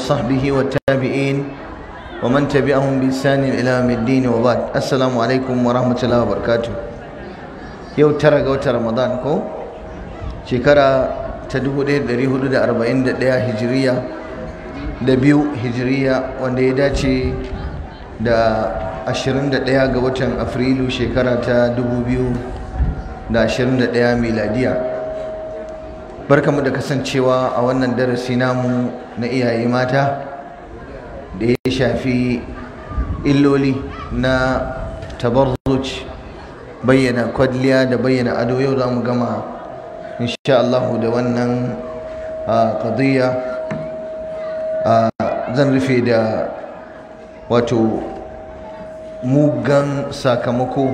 وصحبه والتابعين ومن تبعهم بإحسان إلى يوم الدين وبعد. السلام عليكم ورحمة الله وبركاته. يو ترى رمضان كو شكرا تدبو ده 441 هجرية da biyu hijiriya wanda ya dace da 21 ga watan Afrilu shekara ta 2021 miladiya. Barkamu da kasancewa a wannan darasi namu na iyaye mata da ya shafi illoli na tabarruj, bayyana kwalliya da bayyana ado. Yau za mu gama insha Allah da wannan qadiyya. Zan rufe da wato mugan sakamako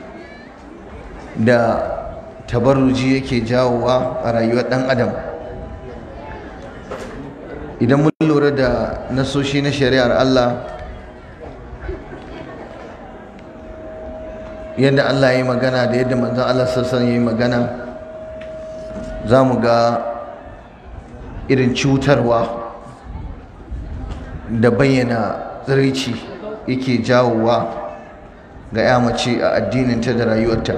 da tabarruji yake jawowa a rayuwar ɗan adam. Idan mun lura da nasoshi na shari'ar Allah, yadda Allah ya yi magana da yadda manzon Allah sassan ya yi magana, za mu ga irin cutarwa da bayyana tsiraici yake jawowa ga ya mace a addininta da rayuwarta.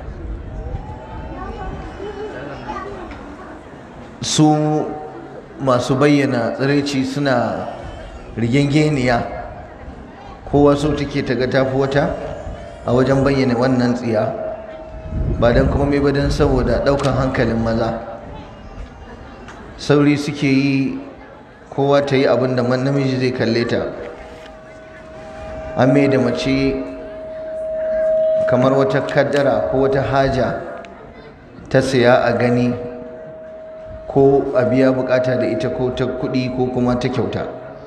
Su masu bayyana tsiraici suna rigengeniya, kowa so take ta ga tafi wata a wajen bayyana wannan tsiya, ba don kuma mai badan saboda ɗaukan hankalin maza. Sauri suke yi kowa ta yi abin da namiji zai kalle ta. An mai da mace kamar wata kaddara ko wata haja ta siya a gani ko a biya bukata da ita, ko ta kuɗi ko kuma ta kyauta.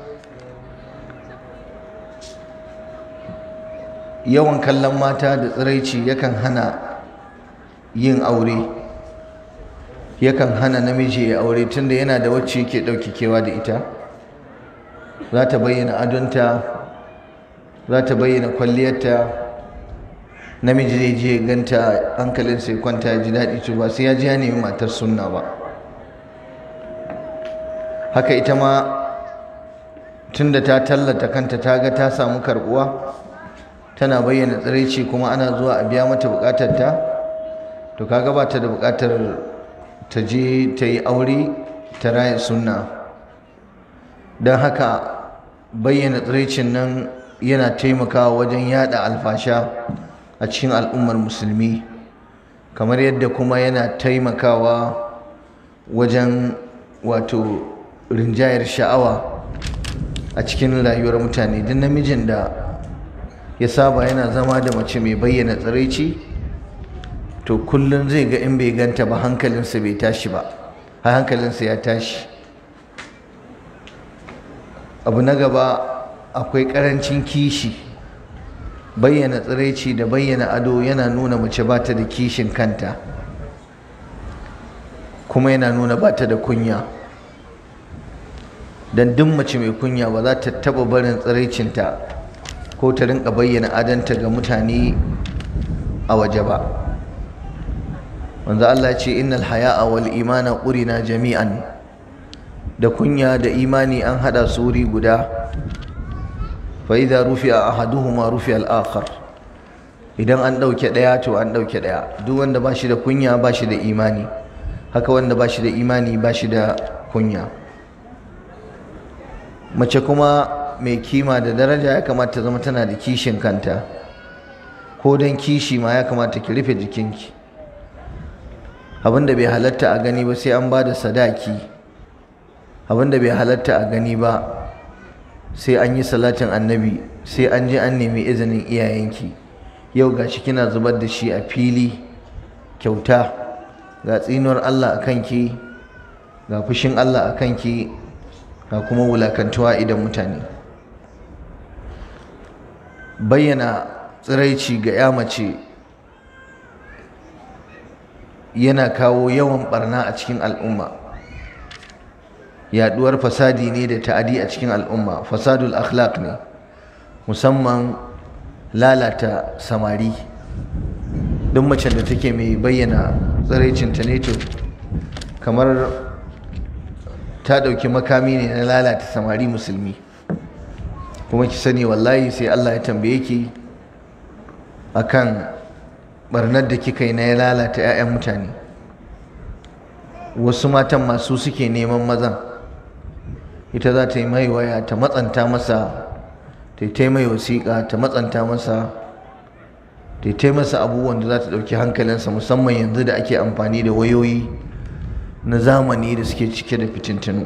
Yawan kallon mata da tsiraici yakan hana yin aure, yakan hana namiji ya aure, tunda yana da wacce yake ɗauki kewa da ita. Za ta bayyana adonta, za ta bayyana kwalliyarta. Namiji zai je ganta hankalinsa ya kwanta, ya ji daɗi, to ba sai ya ji ya nemi matar sunna ba. Haka ita ma tunda ta tallata kanta, ta ga ta samu karɓuwa, tana bayyana tsiraici kuma ana zuwa a biya mata buƙatarta, to kaga ba ta da buƙatar ta je ta yi aure ta raya sunna. Don haka bayyana tsiraicin nan yana taimakawa wajen yada alfasha a cikin al'ummar musulmi, kamar yadda kuma yana taimakawa wajen wato rinjayar sha'awa a cikin rayuwar mutane. Duk namijin da ya saba yana zama da mace mai bayyana tsiraici, to kullum zai ga in bai ganta ba hankalinsa bai tashi ba, har hankalinsa ya tashi. Abu na gaba, akwai ƙarancin kishi. Bayyana tsiraici da bayyana ado yana nuna mace ba ta da kishin kanta, kuma yana nuna ba ta da kunya. Dan duk mace mai kunya ba za ta taɓa barin tsiraicinta ko ta rinka bayyana adanta ga mutane a waje ba. Wanzu Allah ce innal haya'a wal imana qurina jami'an. Da kunya da imani an hada su wuri guda. Fa idza rufi'a ahaduhuma rufi'a al-akhar. Idan an dauke daya to an dauke daya. Duk wanda ba shi da kunya ba shi da imani, haka wanda ba shi da imani ba shi da kunya. Mace kuma mai kima da daraja ya kamata zama tana da kishin kanta, ko dan kishi ma ya kamata ki rufe jikinki. Abinda bai halatta a gani ba sai an ba da sadaki, abinda bai halatta a gani ba sai an yi salatin annabi, sai an je an nemi izinin iyayenki. Yau gashi kina zubar da shi a fili kyauta, ga tsinuwar Allah a kanki, ga fushin Allah a kanki, ga kuma wulakantuwa idan mutane. Bayyana tsiraici ga ya mace yana kawo yawan barna a cikin al'umma. Yaduwar fasadi ne da ta'adi a cikin al'umma, fasadul akhlaq ne, musamman lalata samari. Duk macen da take mai bayyana tsiraicinta ne to kamar ta ɗauki makami ne na lalata samari musulmi, kuma ki sani wallahi sai Allah ya tambaye ki akan barnar da kika yi na ya lalata 'ya'yan mutane. Wasu matan masu suke neman mazan, ita za ta yi mai waya ta matsanta masa, ta yi mai wasiƙa ta matsanta masa, ta yi masa abubuwan da za ta ɗauki hankalinsa, musamman yanzu da ake amfani da wayoyi na zamani da suke cike da fitintinu.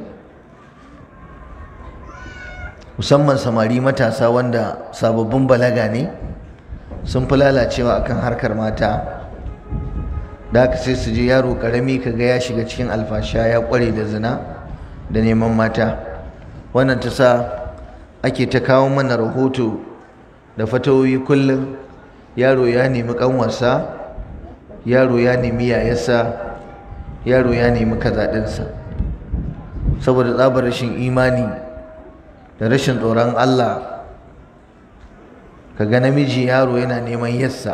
Musamman samari matasa wanda sababbin balaga ne, sun fi lalacewa akan harkar mata. Da haka sai su je yaro karami kaga ya shiga cikin alfasha, ya kware da zina da neman mata. Wannan ta sa ake ta kawo mana rahoto da fatawoyi kullum, yaro ya nemi kanwarsa, yaro ya nemi yayarsa, yaro ya nemi kazaɗinsa. Saboda tsabar rashin imani da rashin tsoron Allah, kaga namiji yaro yana neman yassa.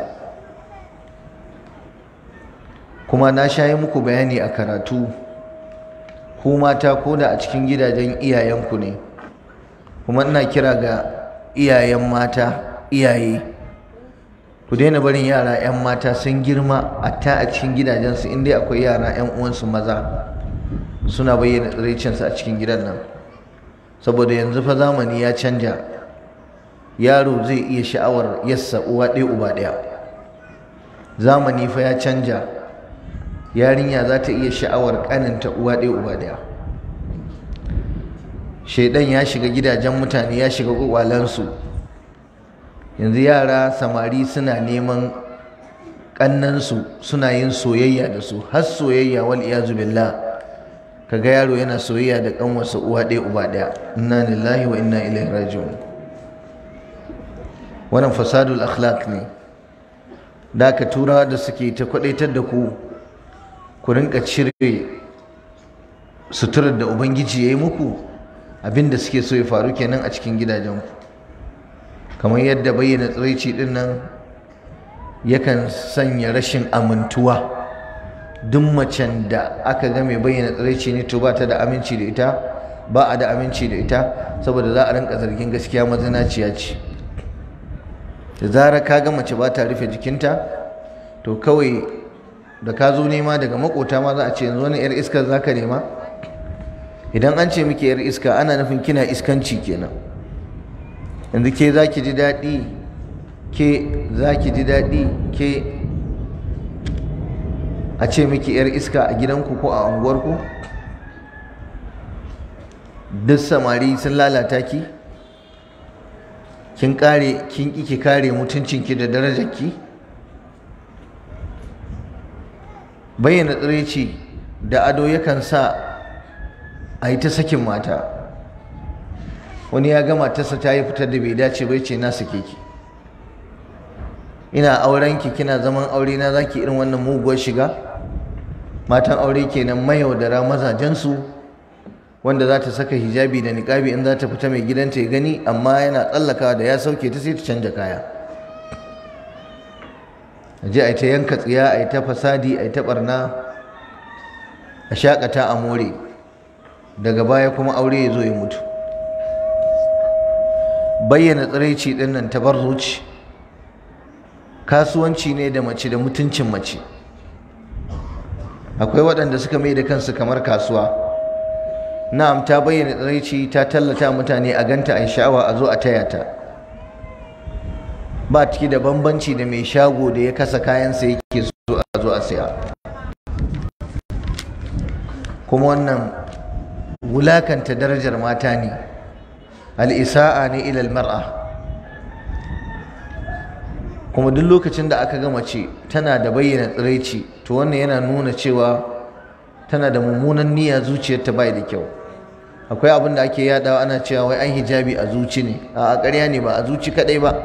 Kuma na sha yi muku bayani a karatu, ku mata ko da a cikin gidajen iyayenku ne, kuma ina kira ga iyayen mata, iyaye ku daina barin yara 'yan mata sun girma a cikin gidajensu, inda akwai yara 'yan uwansu maza suna bayyana tsiraicinsu a cikin gidan nan. Saboda yanzu fa zamani ya canja, yaro zai iya sha'awar yassa uwa ɗaya uba ɗaya. Zamani fa ya canja, yarinya za ta iya sha'awar ƙaninta uwa ɗaya uba ɗaya. Shaidan ya shiga gidajen mutane, ya shiga ƙwaƙwalansu. Yanzu yara samari suna neman ƙannansu, suna yin soyayya da su, har soyayya wal iyazu billah. Kaga yaro yana soyayya da ƙanwarsa uwa ɗaya uba ɗaya. Inna lillahi wa inna ilaihi raji'un. Wannan fasadul akhlaq ne. Da ka turawa da suke ta kwadaitar da ku rinka cire suturar da ubangiji ya yi muku, abinda suke so ya faru kenan a cikin gidajenku. Kamar yadda bayyana tsiraici din nan yakan sanya rashin amintuwa. Duk macen da aka ga mai bayyana tsiraici ne to ba ta da aminci da ita, ba a da aminci da ita, saboda za a rinka zargin gaskiya mazinaciya ce. Da zarar ka ga mace ba ta rufe jikinta, to kawai da ka zo nema daga makota ma za a ce yanzu wani 'yar iskar za ka nema. Idan an ce miki 'yar iska ana nufin kina iskanci kenan. Yanzu ke za ki ji daɗi, ke za ki ji daɗi, ke a ce miki 'yar iska a gidanku ko a unguwarku? Duk samari sun lalata ki, kin ƙi ki kare mutuncinki da darajarki. Bayyana tsiraici da ado yakan sa a yi ta sakin mata. Wani ya ga matarsa ta yi fitar da bai dace bai ce na sake ki, ina aurenki, kina zaman aure na zaki irin wannan muguwar shiga. Matan aure kenan mayaudara mazajensu, wanda za ta saka hijabi da niqabi in za ta fita mai gidanta ya gani, amma yana tsallakawa da ya sauke ta sai ta canja kaya. A je a yi ta yanka tsiya, a yi ta fasadi, a yi ta barna, a shakata a more, daga baya kuma aure ya zo ya mutu. Bayyana tsiraici ɗin nan tabarruci, kasuwanci ne da mace da mutuncin mace. Akwai waɗanda suka mai da kansu kamar kasuwa. Na'am, ta bayyana tsiraici, ta tallata mutane a ganta a sha'awa, a zo a taya ta. Ba ciki da bambanci da mai shago da ya kasa kayansa yake so a zo a saya. Kuma wannan wulakanta darajar mata ne, al'isa'a ne ilal mar'a. Kuma duk lokacin da aka ga mace tana da bayyana tsiraici, to wannan yana nuna cewa tana da mummunan niyya, zuciyarta bai da kyau. Akwai abin da ake yadawa ana cewa wai an hijabi a zuci ne. A ƙarya ne, ba a zuci kadai ba.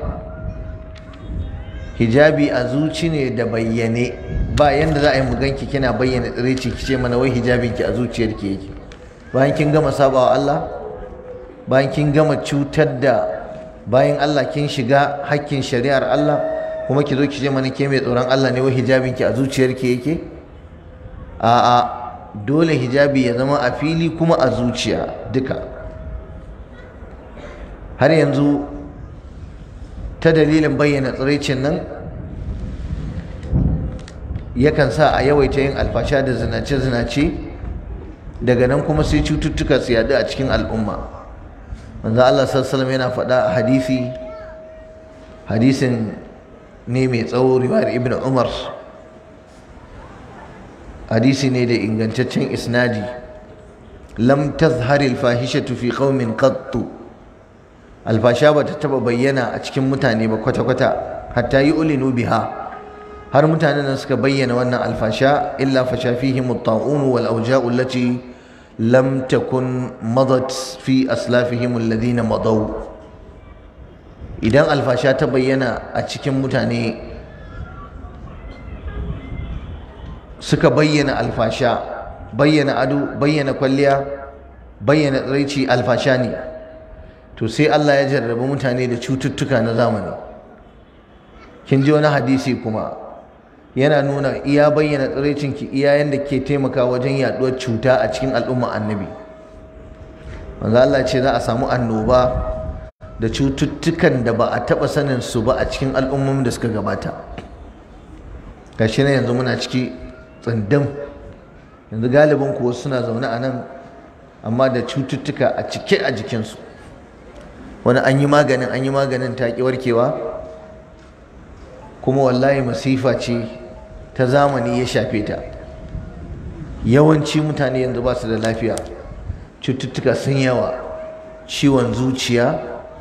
Hijabi a zuci ne da bayyane. Ba yanda za a yi mu ganki kina bayyana tsiraici ki ce mana wai hijabinki a zuciyarki yake. Bayan kin gama sabawa Allah, bayan kin gama cutar da bayan Allah, kin shiga hakkin shari'ar Allah, kuma ki zo ki ce mana ke mai tsoron Allah ne, wai hijabinki a zuciyarki yake? A'a, dole hijabi ya zama a fili kuma a zuciya duka. har yanzu ta dalilin bayyana tsiraicin nan yakan sa a yawaita yin alfasha da zinace-zinace, daga nan kuma sai cututtuka su yadu a cikin al'umma. manzo Allah sallallahu alaihi wasallam yana faɗa a hadisin ne mai tsawo, riwayar Ibn Umar, hadisi ne da ingantaccen isnadi: lam tazhari al-fahishatu fi qaumin qattu, alfasha bata taba bayyana a cikin mutane ba kwata-kwata, hatta yu'linu biha, har mutanen nan suka bayyana wannan alfasha, illa fasha fihim at-ta'un wal awja'u allati lam takun madat fi aslafihim alladhina madaw. idan alfasha ta bayyana a cikin mutane, suka bayyana alfasha, bayyana ado, bayyana kwalliya, bayyana tsiraici, alfasha ne, to sai Allah ya jarrabi mutane da cututtuka na zamani. kin ji wani hadisi kuma yana nuna iya bayyana tsiraicinki iya yanda ke taimaka wajen yaduwar cuta a cikin al'umma annabi. manzo Allah ce za a samu annoba da cututtukan da ba a taɓa sanin su ba a cikin al'ummomin da suka gabata. gashi ne yanzu muna ciki tsindin, yanzu galibin kuwa suna zaune a nan amma da cututtuka a cike a jikinsu. wani an yi maganin ta ƙi warkewa, kuma wallahi masifa ce ta zamani ya shafe ta. yawanci mutane yanzu ba su da lafiya, cututtuka sun yawa: ciwon zuciya,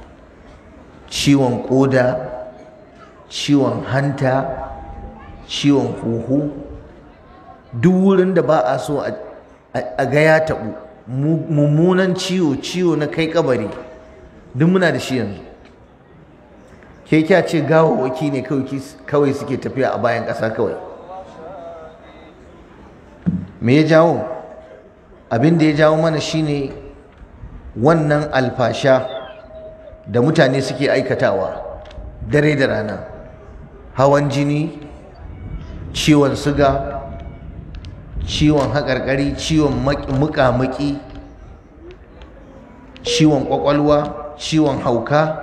ciwon ƙoda, ciwon hanta, ciwon huhu. duk wurin da ba a so a ga ya taɓu, mummunan ciwo na kai kabari, duk muna da shi yanzu. ke kya ce gawawwaki ne kawai suke tafiya a bayan ƙasa kawai. me ya jawo? abin da ya jawo mana shine wannan alfasha da mutane suke aikatawa dare da rana: hawan jini, ciwon suga, ciwon haƙarƙari, ciwon muƙamuƙi, ciwon ƙwaƙwalwa, ciwon hauka,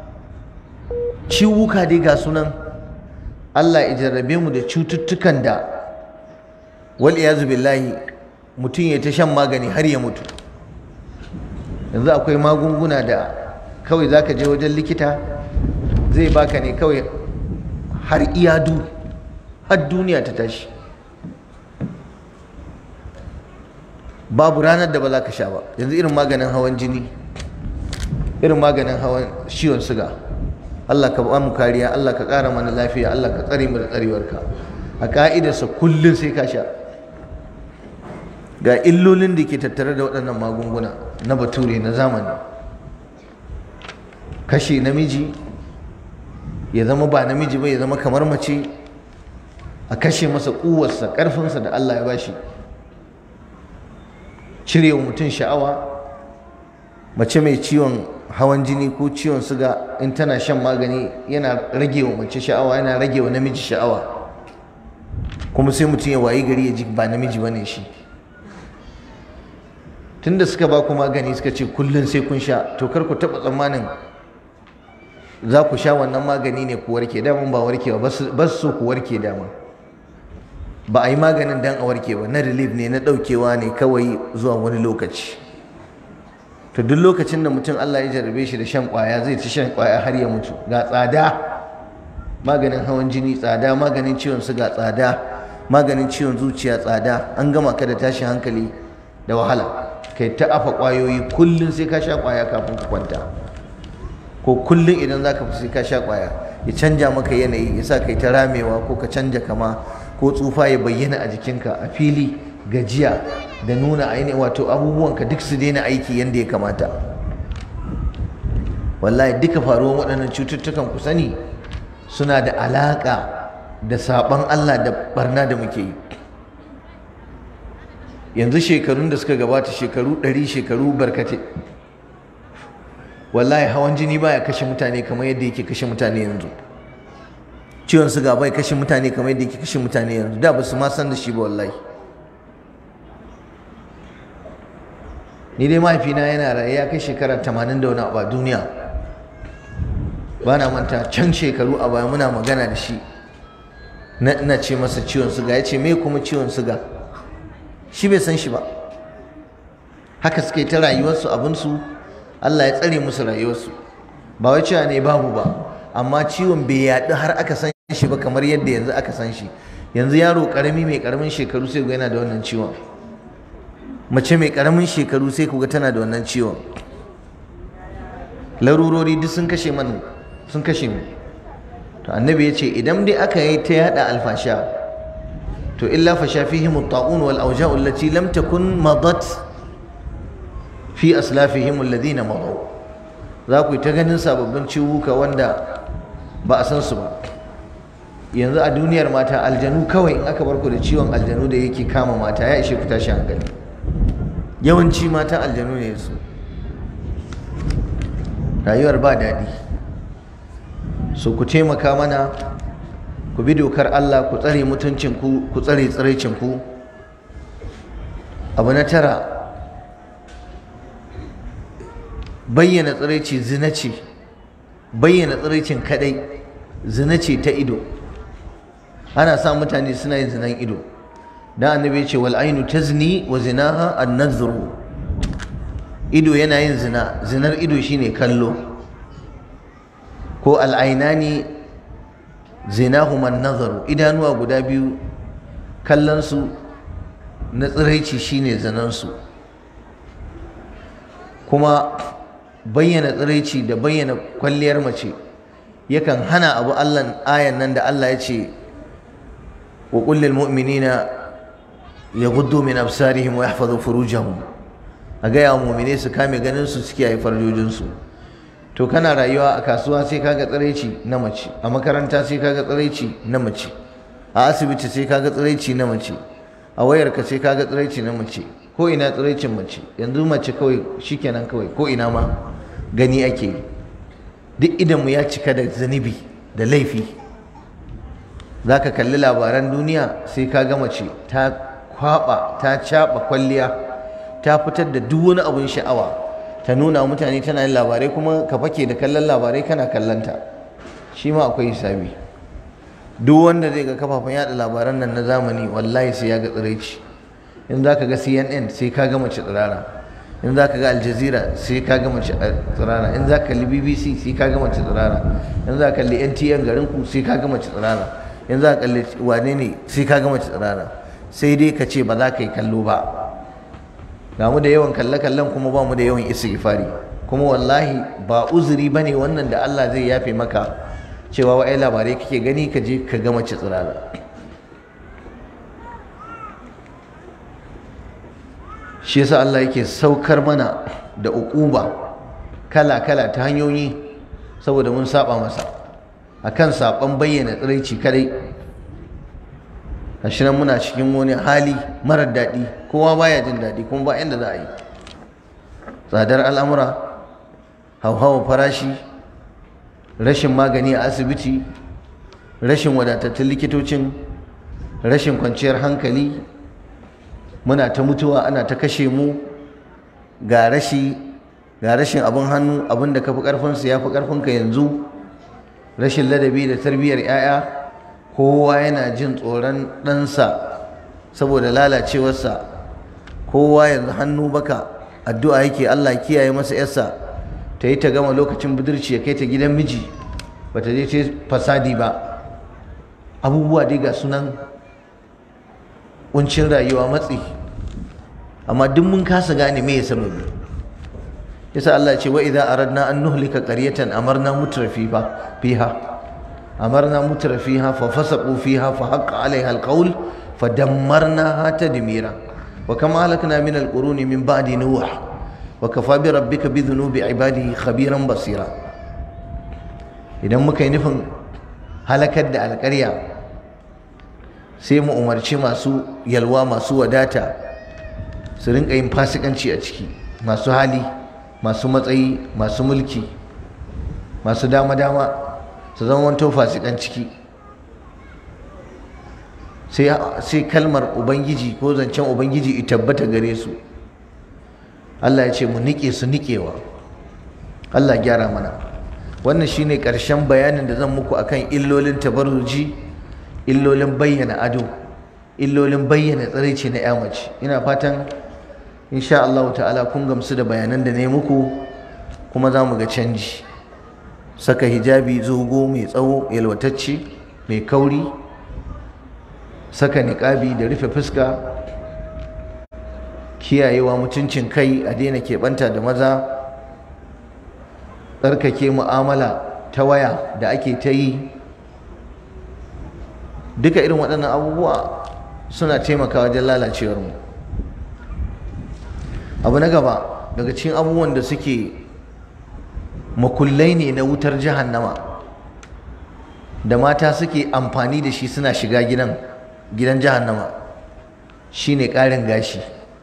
ciwuka dai ga sunan. Allah ya jarrabe mu da cututtukan da wal iyazu billahi mutum ya ta shan magani har ya mutu. yanzu akwai magunguna da kawai zaka je wajen likita zai baka ne kawai har iyadu, har duniya ta tashi, babu ranar da ba za ka sha ba. yanzu irin maganin hawan jini, irin maganin hawan ciwon suga, Allah ka ba mu kariya, Allah ka ƙara mana lafiya, Allah ka tsare mu da tsarewarka. a ka'idarsa kullum sai ka sha. ga illolin da ke tattare da waɗannan magunguna na bature na zamani: kashe namiji, ya zama ba namiji ba, ya zama kamar mace, a kashe masa ƙuwarsa, ƙarfinsa da Allah ya bashi, cire wa mutum sha'awa. mace mai ciwon hawan jini ko ciwon suga in tana shan magani yana rage wa mace sha'awa, yana rage wa namiji sha'awa, kuma sai mutum ya wayi gari ya ji ba namiji bane shi. tunda suka ba ku magani suka ce kullum sai kun sha, to kar ku taɓa tsammanin za ku sha wannan magani ne ku warke. daman ba warkewa ba su ku warke, dama ba a yi maganin dan a warke ba, na relief ne, na ɗaukewa ne kawai zuwa wani lokaci. to duk lokacin da mutum Allah ya jarrabe shi da shan ƙwaya, zai ci shan ƙwaya har ya mutu. ga tsada maganin hawan jini, tsada maganin ciwon suga, tsada maganin ciwon zuciya, tsada. an gama ka da tashin hankali da wahala. kai ta afa ƙwayoyi, kullum sai ka sha ƙwaya kafin ka kwanta, ko kullum idan za ka fi sai ka sha ƙwaya. ya canja maka yanayi, ya sa kai ta ramewa, ko ka canja kama, ko tsufa ya bayyana a jikinka a fili, gajiya da nuna ainihin wato abubuwanka duk su daina aiki yadda ya kamata. wallahi duka faruwar waɗannan cututtukan ku sani suna da alaƙa da saɓon Allah da barna da muke yi. yanzu shekarun da suka gabata, shekaru 100, shekaru barkate, wallahi hawan jini baya kashe mutane kamar yadda yake kashe mutane yanzu. ciwon suga bai kashe mutane kamar yadda yake kashe mutane yanzu. da ba su ma san da shi ba wallahi. ni dai mahaifina yana raye ya kai shekara 80 da wani abu a duniya. ba na manta can shekaru a baya muna magana da shi, na ce masa ciwon suga, ya ce me kuma ciwon suga, shi bai san shi ba. haka suka yi ta rayuwarsu abinsu, Allah ya tsare musu rayuwarsu. ba wai cewa ne babu ba, amma ciwon bai yaɗu har aka san shi ba kamar yadda yanzu aka san shi. yanzu yaro karami mai karamin shekaru sai ga yana da wannan ciwon, mace mai karamin shekaru sai ku ga tana da wannan ciwon. larurori duk sun kashe mu. to annabi ya ce idan dai aka yi ta yada alfasha, to illa fasha fihim at-ta'un wal awja'u allati lam takun madat fi aslafihim alladhina madaw. za ku yi ta ganin sababbin ciwuka wanda ba a san su ba. yanzu a duniyar mata aljanu kawai, in aka bar ku da ciwon aljanu da yake kama mata ya ishe ku tashi hankali. yawanci mata aljanu ne su, rayuwar ba daɗi. so ku taimaka mana, ku bi dokar Allah, ku tsare mutuncinku, ku tsare tsiraicinku. abu na 9, bayyana tsiraici zina ce. bayyana tsiraicin kadai zina ce ta ido. ana sa mutane suna yin zinan ido. dan annabi ya ce wal ainu tazni wa zinaha an-nazru. ido yana yin zina, zinar ido shine kallo. ko al-ainani zinahuma an-nazaru, idanuwa guda biyu kallon su na tsiraici shine zinan su. kuma bayyana tsiraici da bayyana kwalliyar mace yakan hana abu. ayan nan da Allah ya ce wa qul lil mu'minina yaghuddu min absarihim wa yahfazu furujahum, a gaya wa mu'mine su kame ganin su, suke haifar farjojin su. to kana rayuwa a kasuwa sai kaga tsiraici na mace, a makaranta sai kaga tsiraici na mace, a asibiti sai kaga tsiraici na mace, a wayarka sai kaga tsiraici na mace, ko ina tsiraicin mace. yanzu mace kawai shikenan, kawai ko ina ma gani ake yi. duk idanmu ya cika da zunubi da laifi. za ka kalli labaran duniya sai ka ga mace ta kwaba, ta caɓa kwalliya, ta fitar da duk wani abin sha'awa, ta nuna wa mutane tana yin labarai, kuma ka fake da kallon labarai kana kallonta. shi ma akwai hisabi. duk wanda zai ga kafafen yada labaran nan na zamani wallahi sai ya ga tsiraici. in za ka ga CNN sai ka ga mace tsirara, in za ka ga Al Jazeera sai ka ga mace tsirara, in za ka kalli BBC sai ka ga mace tsirara, in za ka kalli NTN garinku sai ka ga mace tsirara, in za ka kalli wane ne sai ka ga mace tsirara. sai dai ka ce ba za ka yi kallo ba. ga mu da yawan kalle-kallen kuma ba mu da yawan istighfari. kuma wallahi ba uzuri bane wannan da Allah zai yafe maka cewa wa'ai labarai kake gani ka je ka ga mace tsirara. shi yasa Allah yake saukar mana da uquba kala-kala ta hanyoyi saboda mun saba masa, akan saban bayyana tsiraici kadai. gashi nan muna cikin wani hali marar daɗi, kowa baya jin daɗi, kuma ba inda za a yi. tsadar al'amura, hauhawar farashi, rashin magani a asibiti, rashin wadatattun likitocin, rashin kwanciyar hankali, muna ta mutuwa, ana ta kashe mu, ga rashin abin hannu, abin da ka fi ƙarfinsa ya fi ƙarfinka yanzu, rashin ladabi da tarbiyyar 'ya'ya. kowa yana jin tsoron ɗansa saboda lalacewarsa. kowa yanzu hannu baka addu'a yake Allah kiyaye masa yarsa, ta yi ta gama lokacin budurci ya kai ta gidan miji, ba ta je ta fasadi ba. abubuwa dai ga sunan, kuncin rayuwa, matsi, amma duk mun kasa gane me ya sababi. yasa Allah ya ce wa idza aradna an nuhlika qaryatan amarna mutrafiha fiha ففسقوا فيها فحق عليها القول فدمرناها تدميرا وكما أهلكنا من القرون من بعد نوح وكفى بربك بذنوب عباده خبيرا بصيرا. idan muka yi nufin halakar da alƙarya sai mu umarci masu yalwa, masu wadata su rinka yin fasikanci a ciki, masu hali, masu matsayi, masu mulki, masu dama-dama su zama wanto fasikan ciki. sai kalmar ubangiji ko zancen ubangiji ya tabbata gare su. Allah ya ce mu nike su nikewa. Allah gyara mana. Wannan shine ƙarshen bayanin da zan muku akan illolin tabarruji, illolin bayyana ado, illolin bayyana tsiraici na ya mace. Ina fatan insha Allah ta'ala kun gamsu da bayanan da ne muku, kuma za mu ga canji. Saka hijabi zogo mai tsawo yalwatacce mai kauri, saka niƙabi da rufe fuska, kiyayewa mutuncin kai, a daina keɓanta da maza, tsarkake mu'amala ta waya da ake ta yi. Duka irin waɗannan abubuwa suna taimakawa wajen lalacewarmu. Abu na gaba daga cikin abubuwan da suke makullai ne na wutar jahannama da mata suke amfani da shi suna shiga gidan jahannama shine ƙarin gashi.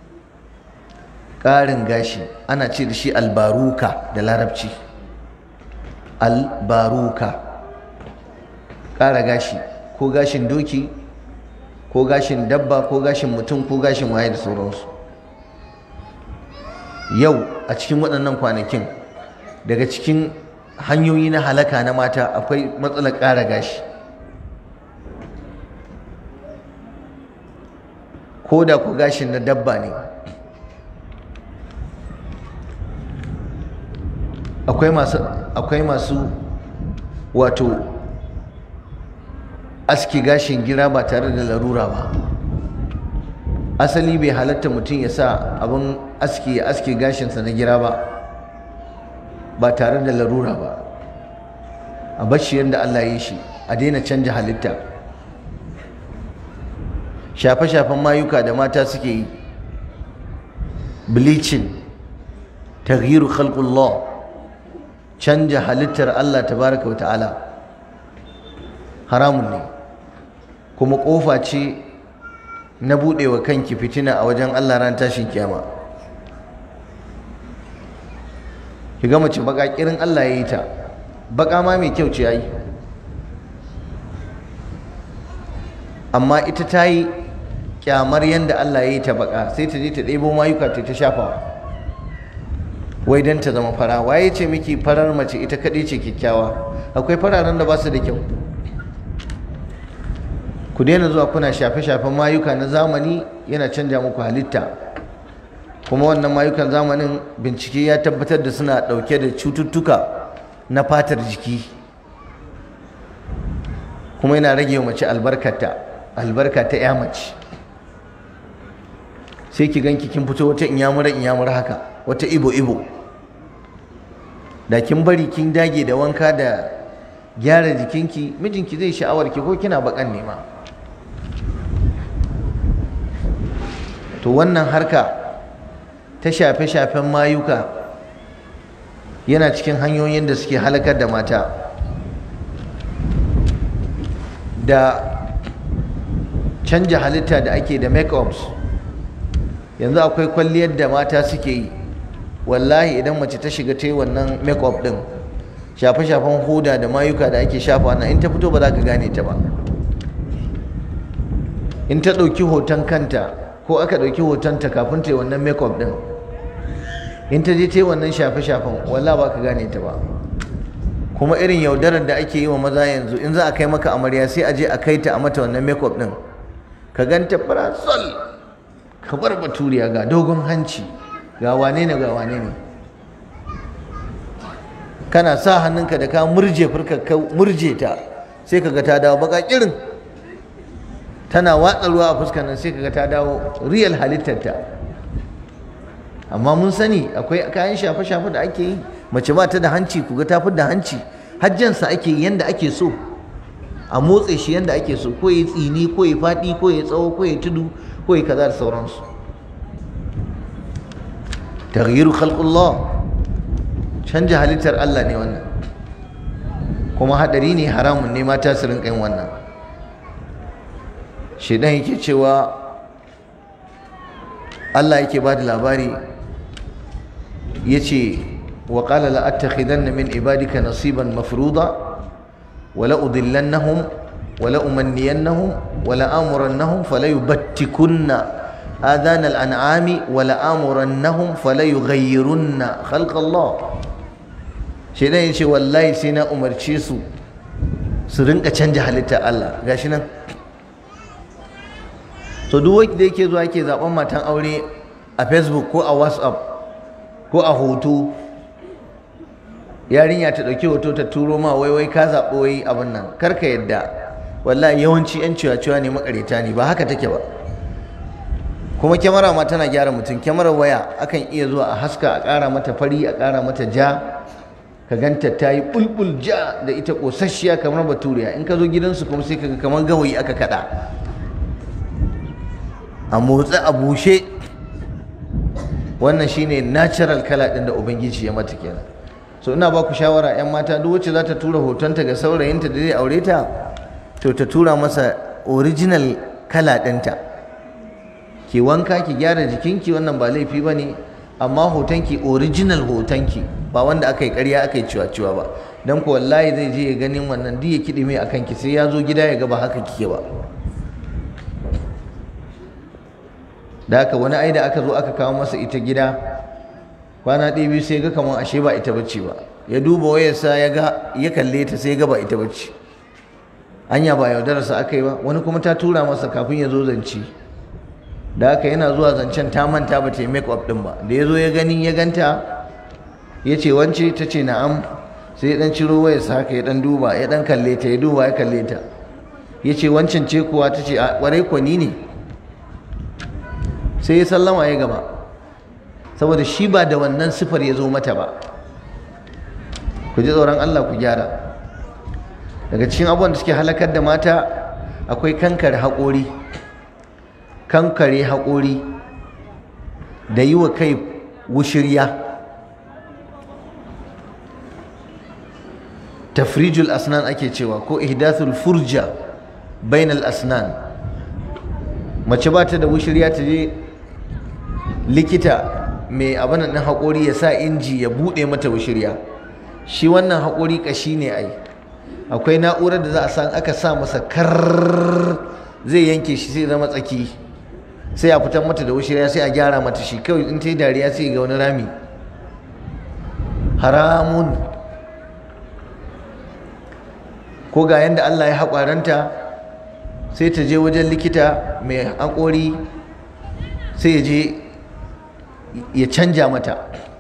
Ƙarin gashi ana ce da shi albaruka da larabci. Albaruka, ƙara gashi, ko gashin doki ko gashin dabba ko gashin mutum ko gashin waye da sauransu. Yau a cikin waɗannan kwanakin daga cikin hanyoyi na halaka na mata akwai matsalar ƙara gashi. Ko da ku gashin na dabba ne, akwai masu wato aski gashin gira ba tare da larura ba. Asali bai halatta mutum ya sa abin aski ya aski gashinsa na gira ba tare da larura ba. A bashi yadda Allah ya yi shi, a daina canja halitta. Shafe-shafen mayuka da mata suke yi, bleaching, taghyiru khalqullah, canja halittar Allah tabaraka wa ta'ala, haramun ne, kuma ƙofa ce na buɗewa kanki fitina a wajen Allah ran tashin kiyama. Ki ga mace baka kirin Allah ya yi ta, baka ma mai kyau ce yayi, amma ita ta yi kyamar yanda Allah ya yi ta baka, sai ta je ta ɗebo mayuka ta shafawa wai don ta zama fara. Waye ce miki farar mace ita kaɗai ce kyakkyawa? Akwai fararen da ba su da kyau. Ku daina zuwa kuna shafe-shafen mayuka na zamani, yana canja muku halitta. Kuma wannan mayukan zamanin bincike ya tabbatar da suna ɗauke da cututtuka na fatar jiki, kuma yana rage wa mace albarka ta ya mace. Sai ki ganki kin fito wata inyamura haka, wata ibo da kin bari kin dage da wanka da gyara jikinki, mijinki zai sha'awar ki ko kina bakan nema. To wannan harka ta shafe-shafen mayuka yana cikin hanyoyin da suke halakar da mata. Da canja halitta da ake da make-ups, yanzu akwai kwalliyar da mata suke yi. Wallahi idan mace ta shiga ta yi wannan make-up din, shafe-shafen hoda da mayuka da ake shafa na, in ta fito ba za ka gane ta ba. In ta ɗauki hoton kanta ko aka ɗauki hotonta kafin ta yi wannan make-up din, in ta je ta yi wannan shafe-shafen, wallahi ba ka gane ta ba. Kuma irin yaudarar da ake yi wa maza yanzu, in za a kai maka amarya sai a je a kai ta a mata wannan make-up din, ka ganta farasol kamar baturiya, ga dogon hanci, ga wane ne. Kana sa hannunka da ka murje furka, ka murje ta, sai kaga ta dawo baka kirin, tana watsa ruwa a fuskar nan, sai kaga ta dawo real halittarta. Amma mun sani akwai kayan shafe-shafe da ake yi, mace ba ta da hanci, kuga ta da hanci, hajjansa ake yi yanda ake so, a motsa shi yanda ake so, ko ya tsini ko ya faɗi ko ya tsawo ko ya tudu ko ya kaza da sauransu. Taghyiru khalqullah, canja halittar Allah ne wannan, kuma hadari ne, haramun ne mata su rinka yin wannan. Shedan yake cewa, Allah yake ba da labari, yace wa qala la attakhidanna min ibadika nasiban mafruḍa wa la udillannahum wa la umanniyannahum wa la amurannahum fala yubattikunna آذان الأنعام ولآمرنهم فليغيرن خلق الله shedan yace wallahi sai na umarce su rinka canja halittar Allah gashi nan. So duk wanda yake zuwa yake zaben matan aure a Facebook ko a WhatsApp ko a hoto, yarinya ta dauki hoto ta turo ma wai ka zaɓi wai abin nan, karka yadda. Wallahi yawanci yan ciwa ne, makareta ne, ba haka take ba. Kuma kyamara ma tana gyara mutum. Kyamarar waya akan iya zuwa a haska, a ƙara mata fari, a ƙara mata ja, ka ganta ta yi bulbul ja da ita ƙosasshiya kamar baturiya. In ka zo gidansu kuma sai kaga kamar gawayi aka kaɗa, a motsa, a bushe. Wannan shine natural kala ɗin da ubangiji ya mata kenan. So ina ba ku shawara 'yan mata, duk wacce za ta tura hotonta ga saurayinta da zai aure ta, to ta tura masa original kala ɗinta. Ki wanka, ki gyara jikinki, wannan ba laifi ba ne, amma hotonki original hotonki, ba wanda aka yi ƙarya aka yi ciwa-ciwa ba. Don ku wallahi zai je ya ganin wannan duk ya kiɗi mai a kanki, sai ya zo gida ya ga ba haka kike ba. Da haka wani ai da aka zo aka kawo masa ita gida, kwana ɗaya biyu sai ga kamar ashe ba ita bace ba. Ya duba wayarsa ya kalle ta sai ga ba ita bace. Anya ba yaudararsa aka yi ba. Wani kuma ta tura masa kafin ya zo zance. Da haka yana zuwa zancen ta manta ba ta yi make up din ba. Da ya zo ya gani ya ganta, ya ce wance, ta ce na'am. Sai ya dan ciro wayarsa haka ya dan duba, ya dan kalle ta, ya duba ya kalle ta. Ya ce wancan ce kuwa? Ta ce a ƙwarai ko ni ne. Sai ya sallama ya gaba, saboda shi ba da wannan sifar ya zo mata ba. Ku ji tsoron Allah, ku gyara. Daga cikin abubuwan da suke halakar da mata akwai kankare haƙori da yi wa kai wushirya. Tafrijul asnan ake cewa, ko ihdathul furja bainal asnan. Mace ba ta da wushirya, ta je likita mai abin nan haƙori ya sa inji ya buɗe mata wushirya. Shi wannan haƙori ƙashi ne ai, akwai na'urar da za a san aka sa masa kar zai yanke shi sai zama tsaki, sai a fitar mata da wushirya, sai a gyara mata shi. Kawai in ta yi dariya sai ga wani rami. Haramun. Ko ga yanda Allah ya haƙwaranta, sai ta je wajen likita mai haƙori, sai ya je ya canja mata.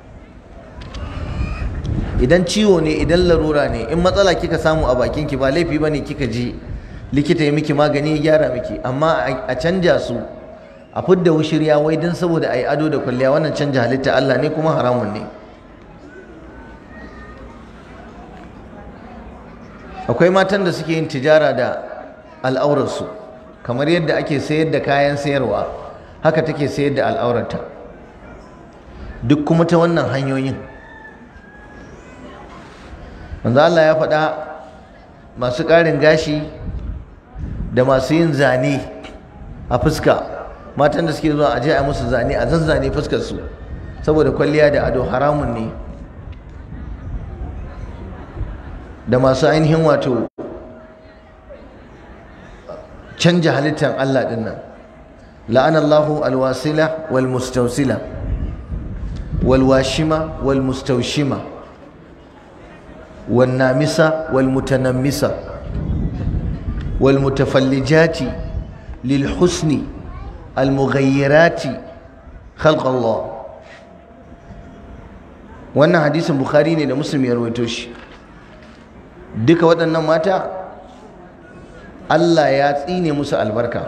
Idan ciwo ne, idan larura ne, in matsala kika samu a bakinki, ba laifi ba ne kika je likita ya miki magani ya gyara miki, amma a canja su, a fidda wushirya wai don saboda a yi ado da kwalliya, wannan canja halitta Allah ne kuma haramun ne. Akwai matan da suke yin tijara da al'aurarsu, kamar yadda ake sayar da kayan sayarwa, haka take sayar da al'aurarta, duk kuma ta wannan hanyoyin. Manzo Allah ya faɗa, masu ƙarin gashi da masu yin zane a fuska, matan da suke zuwa aje a musu zane, a zazzane fuskar su saboda kwalliya da ado, haramun ne. Da masu ainihin wato canja halittar Allah din nan. La'anallahu alwasila wal mustawsila wal washima wal mustawshima wan namisa wal mutanammisa wal mutafallijati lil husni al mughayyirati khalq Allah. Wannan hadisin Bukhari ne da Muslim ya rawaito shi. Duka waɗannan mata Allah ya tsine musu albarka.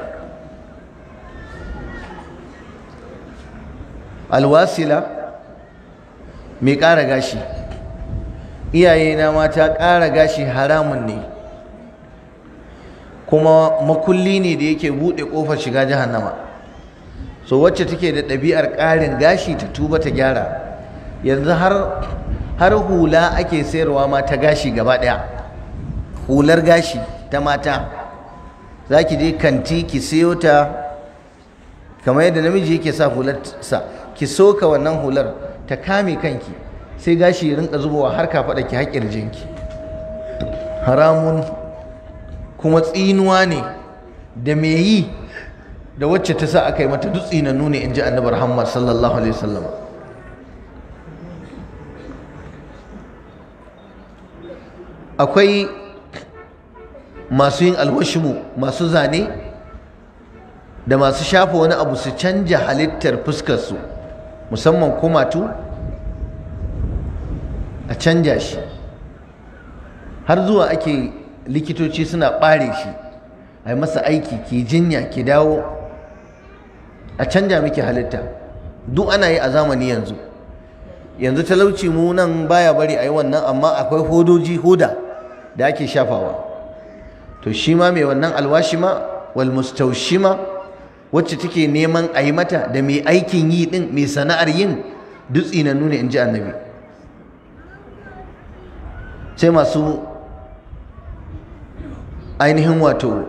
Alwasila mai ƙara gashi, iyayena mata, ƙara gashi haramun ne, kuma makulli ne da yake buɗe ƙofar shiga jahannama. So wacce take da ɗabi'ar ƙarin gashi ta tuba ta gyara. Yanzu har hula ake sayarwa ma ta gashi gaba ɗaya, hular gashi ta mata. Za ki je kanti ki siyo ta kamar yadda namiji yake sa hularsa, ki soka wannan hular ta kame kanki, sai gashi ya rinka zubowa har kafaɗa ki har ƙirjinki. Haramun, kuma tsinuwa ne da me yi da wacce ta sa aka yi mata dutsi na nuni, in ji annabi Muhammad sallallahu alaihi wasallam. Akwai masu yin alwashimu, masu zane da masu shafa wani abu su canja halittar fuskarsu, musamman kumatu a canja shi, har zuwa ake likitoci suna ɓare shi a yi masa aiki, ki jinya ki dawo a canja miki halitta. Duk ana yi a zamani yanzu. Yanzu talauci mu nan baya bari a yi wannan, amma akwai hoda da ake shafawa. To shi ma mai wannan alwashima wal mustaushima, wacce take neman a yi mata, da mai aikin yi din, mai sana'ar yin, dutsi na nuna, in ji annabi. Sai masu ainihin wato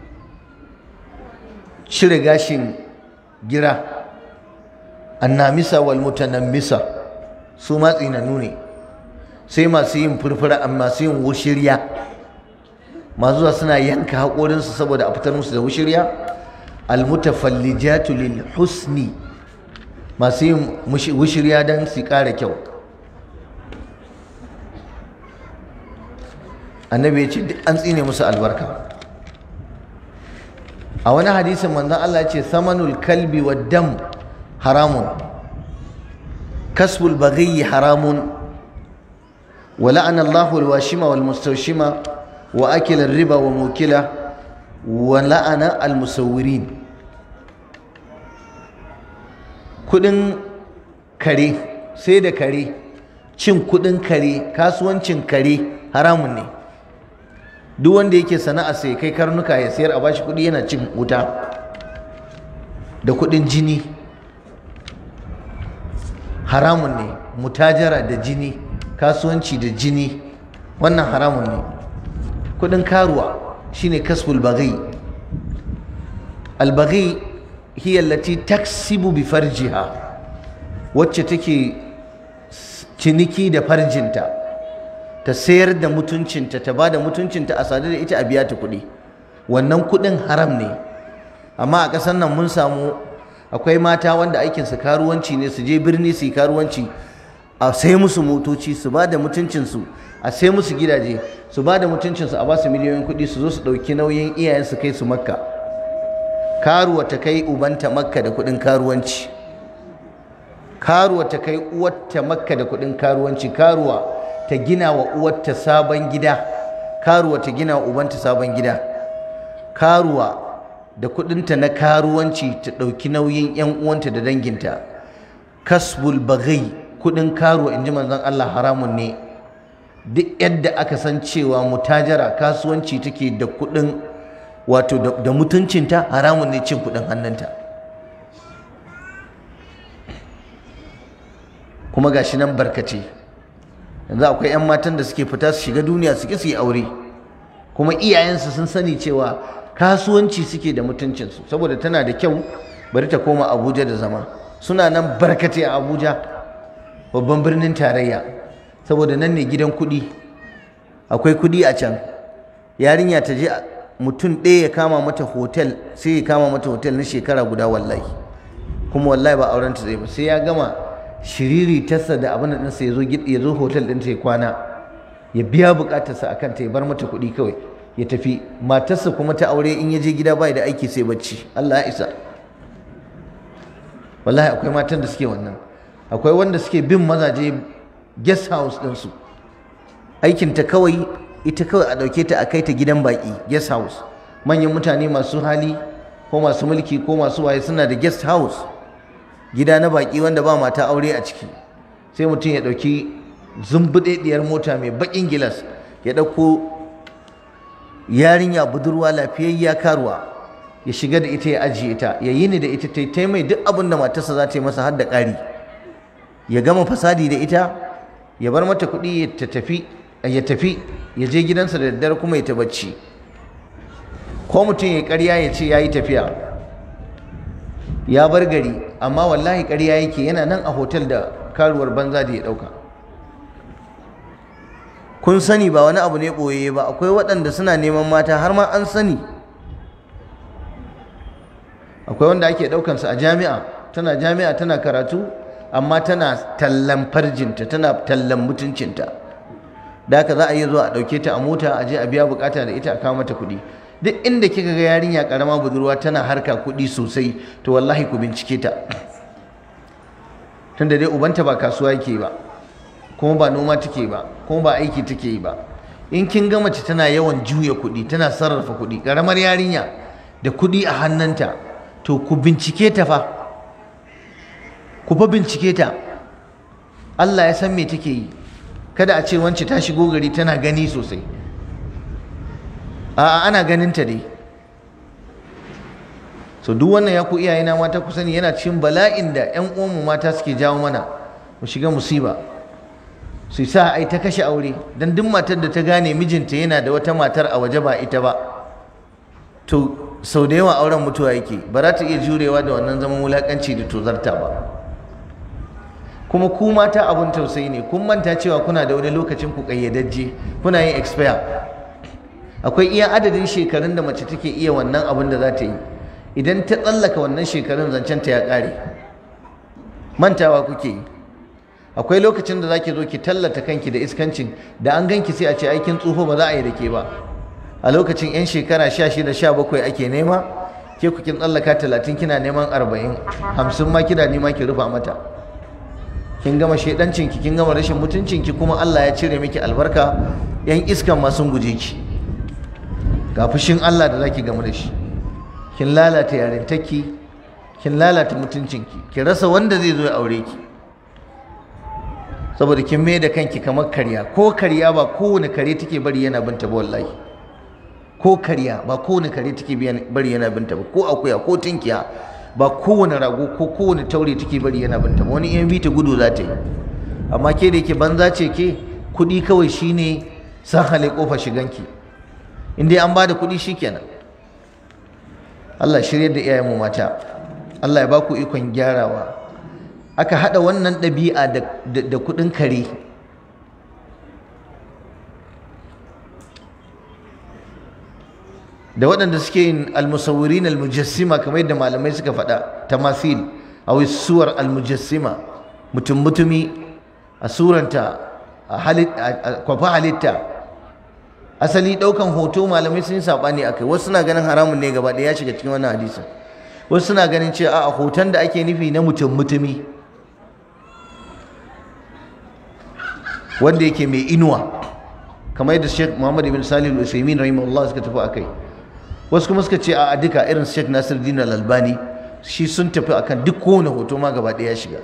cire gashin gira, annamisa wal mutanammisa, su ma tsinanu ne. Sai masu yin furfura, amma masu yin wushirya, masu zuwa suna yanka haƙorinsu saboda a fitar musu da wushirya. Almutafallijatu lil husni, masu yin wushirya don su ƙara kyau. Annabi ya ce duk an tsine musu albarka. A wani hadisin manzon Allah ya ce samanul kalbi wad dam haramun, kasbul baghi haramun, wa la'ana Allahu al-washima wal mustawshima wa akila ar-riba wa mukila wa la'ana al-musawwirin. Kudin kare, sai da kare, cin kudin kare, kasuwancin kare haramun ne. Duk wanda yake sana'a sai kai karnuka ya sayar a bashi kudi, yana cin wuta. Da kudin jini haramun ne, mutajara da jini, kasuwanci da jini, wannan haramun ne. Kudin karuwa shine kasbul baghi. Al baghi hiya allati taksibu bi farjiha, wacce take ciniki da farjinta, ta sayar da mutuncinta, ta bada mutuncinta a sadu da ita, a biya ta kuɗi. Wannan kuɗin haram ne. Amma a ƙasar nan mun samu akwai mata wanda aikinsu karuwanci ne, su je birni su yi karuwanci, a sai musu motoci, su ba da mutuncinsu, a sai musu gidaje, su ba da mutuncinsu, a ba su miliyoyin kuɗi, su zo su ɗauki nauyin iyayensu kai su Makka. Karuwa ta kai ubanta Makka da kuɗin karuwanci, karuwa ta kai uwarta Makka da kuɗin karuwanci, karuwa ta gina wa uwarta sabon gida, karuwa ta gina wa ubanta sabon gida, karuwa da kuɗinta na karuwanci ta ɗauki nauyin 'yan uwanta da danginta. Kasbul baghi, kuɗin karuwa, in ji manzon Allah, haramun ne. Duk yadda aka san cewa mutajara, kasuwanci take da kuɗin, wato da mutuncinta, haramun ne cin kuɗin hannunta. Kuma gashi nan barkace. Yanzu akwai 'yan matan da suke fita su shiga duniya, suke su yi aure, kuma iyayensu sun sani cewa kasuwanci suke da mutuncinsu, saboda tana da kyau, bari ta koma Abuja da zama. Suna nan barkate a Abuja, babban birnin tarayya, saboda nan ne gidan kuɗi, akwai kuɗi a can. Yarinya ta je, mutum ɗaya ya kama mata hotel, sai ya kama mata hotel na shekara guda, wallahi, kuma wallahi ba auren ta zai ba, sai ya gama shiriri tasa da abin da ɗinsa, ya zo hotel ɗinta ya kwana, ya biya buƙatarsa akan ta, ya bar mata kuɗi kawai ya tafi. Matarsa kuma ta aure, in ya je gida bai da aiki sai bacci. Allah ya isa. Wallahi akwai matan da suke wannan. Akwai wanda suke bin mazaje guest house ɗinsu, aikinta kawai ita kawai a ɗauke ta a kai ta gidan baƙi, guest house. Manyan mutane masu hali ko masu mulki ko masu waye suna da guest house, gida na baƙi wanda ba mata aure a ciki. Sai mutum ya ɗauki zumbuɗeɗiyar mota mai baƙin gilas, ya ɗauko yarinya budurwa lafiyayya karuwa, ya shiga da ita, ya ajiye ta, ya yi ni da ita, ta mai duk abin da matarsa za ta yi masa, har da ƙari. Ya gama fasadi da ita, ya bar mata kuɗi, ya tafi ya je gidansa da daddare kuma ya ta bacci. Ko mutum ya ƙarya ya ce ya yi tafiya, ya bar gari, amma wallahi ƙarya yake, yana nan a hotel da karuwar banza da ya ɗauka. Kun sani ba wani abu ne ɓoye ba, akwai waɗanda suna neman mata har ma an sani. akwai wanda ake ɗaukan su a jami'a tana karatu amma tana tallan farjinta, tana tallan mutuncinta. Da haka za a yi zuwa a ɗauke ta a mota a je a biya bukata da ita a kawo mata kuɗi. Duk inda kika ga yarinya karama budurwa tana harka kuɗi sosai, to wallahi ku bincike ta, tunda dai ubanta ba kasuwa yake ba, kuma ba noma take ba, kuma ba aiki take yi ba. In kin ga mace tana yawan juya kuɗi, tana sarrafa kuɗi, karamar yarinya da kuɗi a hannunta, to ku bincike ta fa, ku fa bincike ta. Allah ya san me take yi. Kada a ce wance ta shigo gari tana gani sosai, a'a ana ganin ta dai. So duk wannan ya ku iyayena mata ku sani yana cikin bala'in da ƴan uwanmu mata suke jawo mana mu shiga musiba, su sa ai ta kashe aure. Dan duk matar da ta gane mijinta yana da wata matar a waje ba ita ba, to sau da yawa auren mutuwa yake, ba za ta iya jurewa da wannan zaman wulakanci da tozarta ba. Kuma ku mata abun tausayi ne, kun manta cewa kuna da wani lokacin ku kayyadajje, kuna yin expire. Akwai iya adadin shekarun da mace take iya wannan abun da za ta yi. Idan ta tsallaka wannan shekarun, zancen ta ya ƙare, mantawa kuke yi. Akwai lokacin da zaki zo ki tallata kanki da iskancin, da an ganki sai a ce aikin tsufa ba za a yi da ke ba. A lokacin 'yan shekara 16 17 ake nema, ke ku kin tsallaka 30 kina neman 40 50 ma kina nema ki rufa mata. Kin gama shedancinki, kin gama rashin mutuncinki, kuma Allah ya cire miki albarka. 'Yan iskan ma sun guje ki, ga fushin Allah da zaki gamu da shi. Kin lalata yarintarki, kin lalata mutuncinki, ki rasa wanda zai zo ya aure ki, saboda kin mai da kanki kamar karya. Ko karya ba kowane kare take bari yana binta ba wallahi. Ko karya ba kowane kare take bari yana binta ba, ko akuya ko tinkiya ba kowane rago ko kowane taure take bari yana binta ba. Wani in bi ta gudu za ta yi. Amma ke da yake banza ce ke, kuɗi kawai shine san hale kofar shiganki. In dai an bada kuɗi shikenan. Allah shirye da iyayenmu mata, Allah ya ba ku ikon gyarawa. Aka haɗa wannan ɗabi'a da kuɗin kare. Da waɗanda suke yin almusawwirin almujassima, kamar yadda malamai suka faɗa, tamathil aw suwar almujassima, mutum mutumi a suranta, a kwafa halitta. Asali ɗaukan hoto malamai sun yi saɓani a kai. Wasu suna ganin haramun ne gaba ɗaya, ya shiga cikin wannan hadisin. Wasu suna ganin cewa a hoton da ake nufi na mutum mutumi wanda yake mai inuwa, kamar yadda Sheikh Muhammad ibn Salih al-Utsaimin rahimahullah suka tafi akai. Wasu kuma suka ce a duka, irin Sheikh Nasiruddin al-Albani, shi sun tafi akan duk kowane hoto ma gaba ɗaya ya shiga.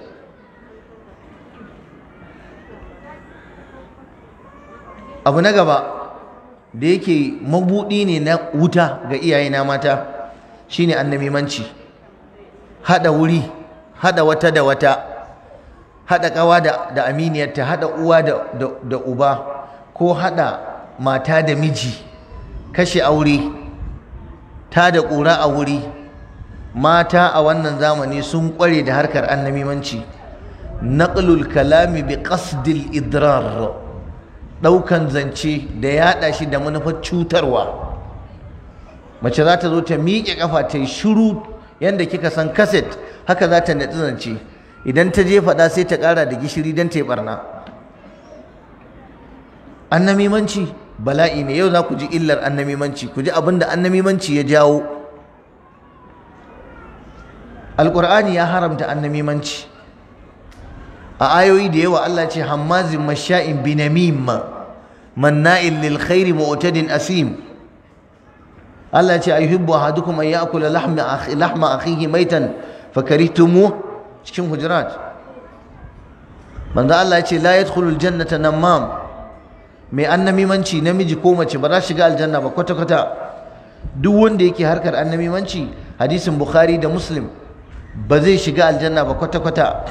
Abu na gaba da yake mabuɗi ne na wuta ga iyayena mata shine annamimanci. Haɗa wuri, haɗa wata da wata, haɗa ƙawa da aminiyarta, haɗa uwa da uba, ko haɗa mata da miji, kashe aure, ta da ƙura a wuri. Mata a wannan zamani sun ƙware da harkar annamimanci. Naqlul kalami bi qasdil idrar, ɗaukan zance da yaɗa shi da manufar cutarwa. Mace za ta zo ta miƙe ƙafa ta yi shiru yadda kika san kaset, haka za ta natsi zance. Idan ta je faɗa sai ta ƙara da gishiri don ta yi ɓarna. Annamimanci bala'i ne. Yau za ku ji illar annamimanci, ku ji abin da annamimanci ya jawo. Alƙur'ani ya haramta annamimanci a ayoyi da yawa. Allah ce hammazin masha'in binamim manna'in lil khairi mu'tadin asim. Allah ce ayuhibbu ahadukum an ya'kula lahma akhihi maitan fakarihtumuh, cikin Hujurat. Manzo Allah ya ce la yadkhulul jannata namam, mai annamimanci namiji ko mace ba za shiga aljanna ba kwata kwata. Duk wanda yake harkar annamimanci, hadisin Bukhari da Muslim, ba zai shiga aljanna ba kwata kwata.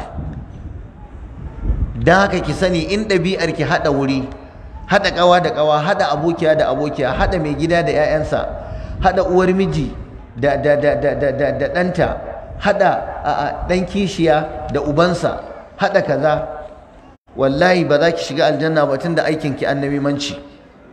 Don haka ki sani, in ɗabi'ar ki haɗa wuri, haɗa ƙawa da ƙawa, haɗa abokiya da abokiya, haɗa mai gida da 'ya'yansa, haɗa uwar miji da ɗanta, haɗa ɗan kishiya da ubansa, haɗa kaza, wallahi ba za ki shiga aljanna ba, tun da aikin ki annamimanci.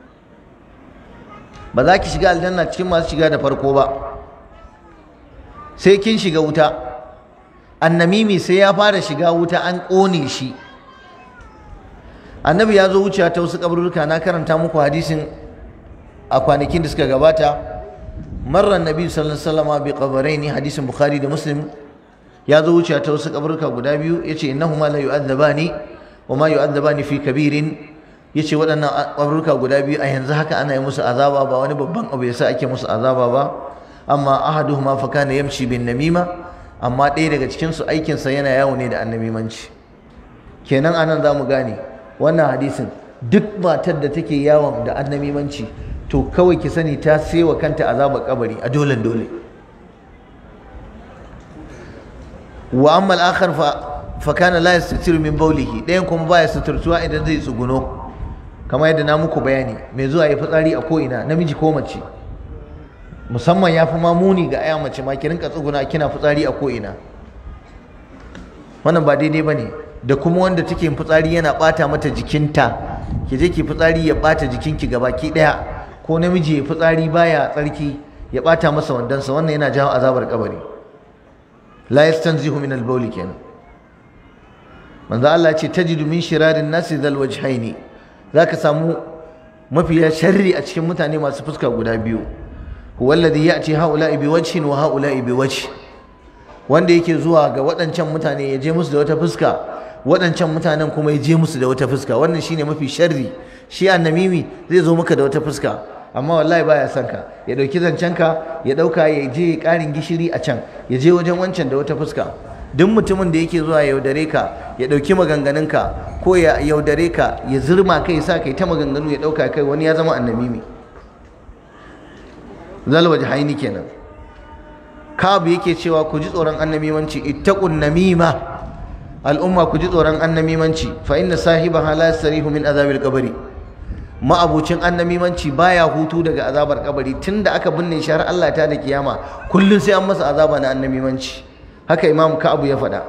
Ba za ki shiga aljanna cikin masu shiga da farko ba. sai kin shiga wuta. Annamimi sai ya fara shiga wuta an ƙone shi. Annabi ya zo wucewa ta wasu kaburruka, na karanta muku hadisin a kwanakin da suka gabata. Marra annabi sallallahu alaihi wasallam bi qabrayn, hadisin Bukhari da Muslim. Ya zo wucewa ta wasu kaburruka guda biyu, yace innahuma la yu'adzabani wa ma yu'adzabani fi kabirin. Yace waɗannan kaburruka guda biyu a yanzu haka ana yi musu azaba, ba wani babban abu yasa ake musu azaba ba. Amma ahaduhuma fa kana yamshi bin namima, amma ɗaya daga cikin su aikin sa yana yawo ne da annamimanci. Kenan anan zamu gane wannan hadisin, duk matar da take yawon da annamimanci to kawai ki sani ta sewa kanta azabar kabari a dole. Wa amma al-akhar fa kana la yastatiru min bawlihi, ɗayan kuma baya suturtuwa idan zai tsuguno, kamar yadda na muku bayani, mai zuwa ya fitsari a ko'ina, namiji ko mace. Musamman ya fi mamuni ga aya mace ma ki rinka tsuguna kina fitsari a ko'ina, wannan ba daidai ba ne. Da kuma wanda take fitsari yana bata mata jikinta, ki je ki fitsari ya bata jikinki gabaki daya, ko namiji ya fitsari baya tsarki ya bata masa wandansa, wannan yana jawo azabar kabari. La yastanzihu min al-bawl kenan. Manzo Allah ce tajidu min shirarin nasi dhal wajhaini, zaka samu mafiya sharri a cikin mutane masu fuska guda biyu. Huwa alladhi ya'ti haula'i bi wajhin wa haula'i bi wajh, wanda yake zuwa ga waɗancan mutane ya je musu da wata fuska, waɗancan mutanen kuma ya je musu da wata fuska. Wannan shine mafi sharri. Shi annamimi zai zo maka da wata fuska, amma wallahi baya son ka, ya dauki zancenka ya dauka ya je ƙarin gishiri a can, ya je wajen wancan da wata fuska. Duk mutumin da yake zuwa ya yaudare ka, ya dauki maganganunka, ko ya yaudare ka, ya zurma kai, sa kai ta maganganu, ya dauka kai wani, ya zama annamimi. Zal wajhaini kenan. Kabu yake cewa ku ji tsoron annamimanci, ittaqun namima, al'umma ku ji tsoron annamimanci, fa inna sahibaha la yasrihu min azabil qabri. Ma'abucin annamimanci baya hutu daga azabar kabari, tunda aka binne shi har Allah ta da kiyama kullun sai an masa azaba na annamimanci. Haka Imam Ka'ab ya faɗa.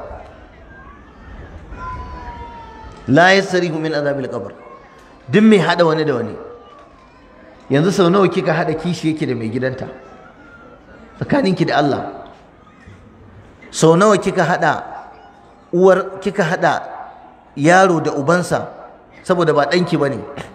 La yasrihu min azabil qabr. Duk mai hada wani da wani. Yanzu sau nawa kika hada kishi yake da mai gidanta? Tsakaninki da Allah. Sau nawa kika hada yaro da ubansa saboda ba ɗanki ba ne?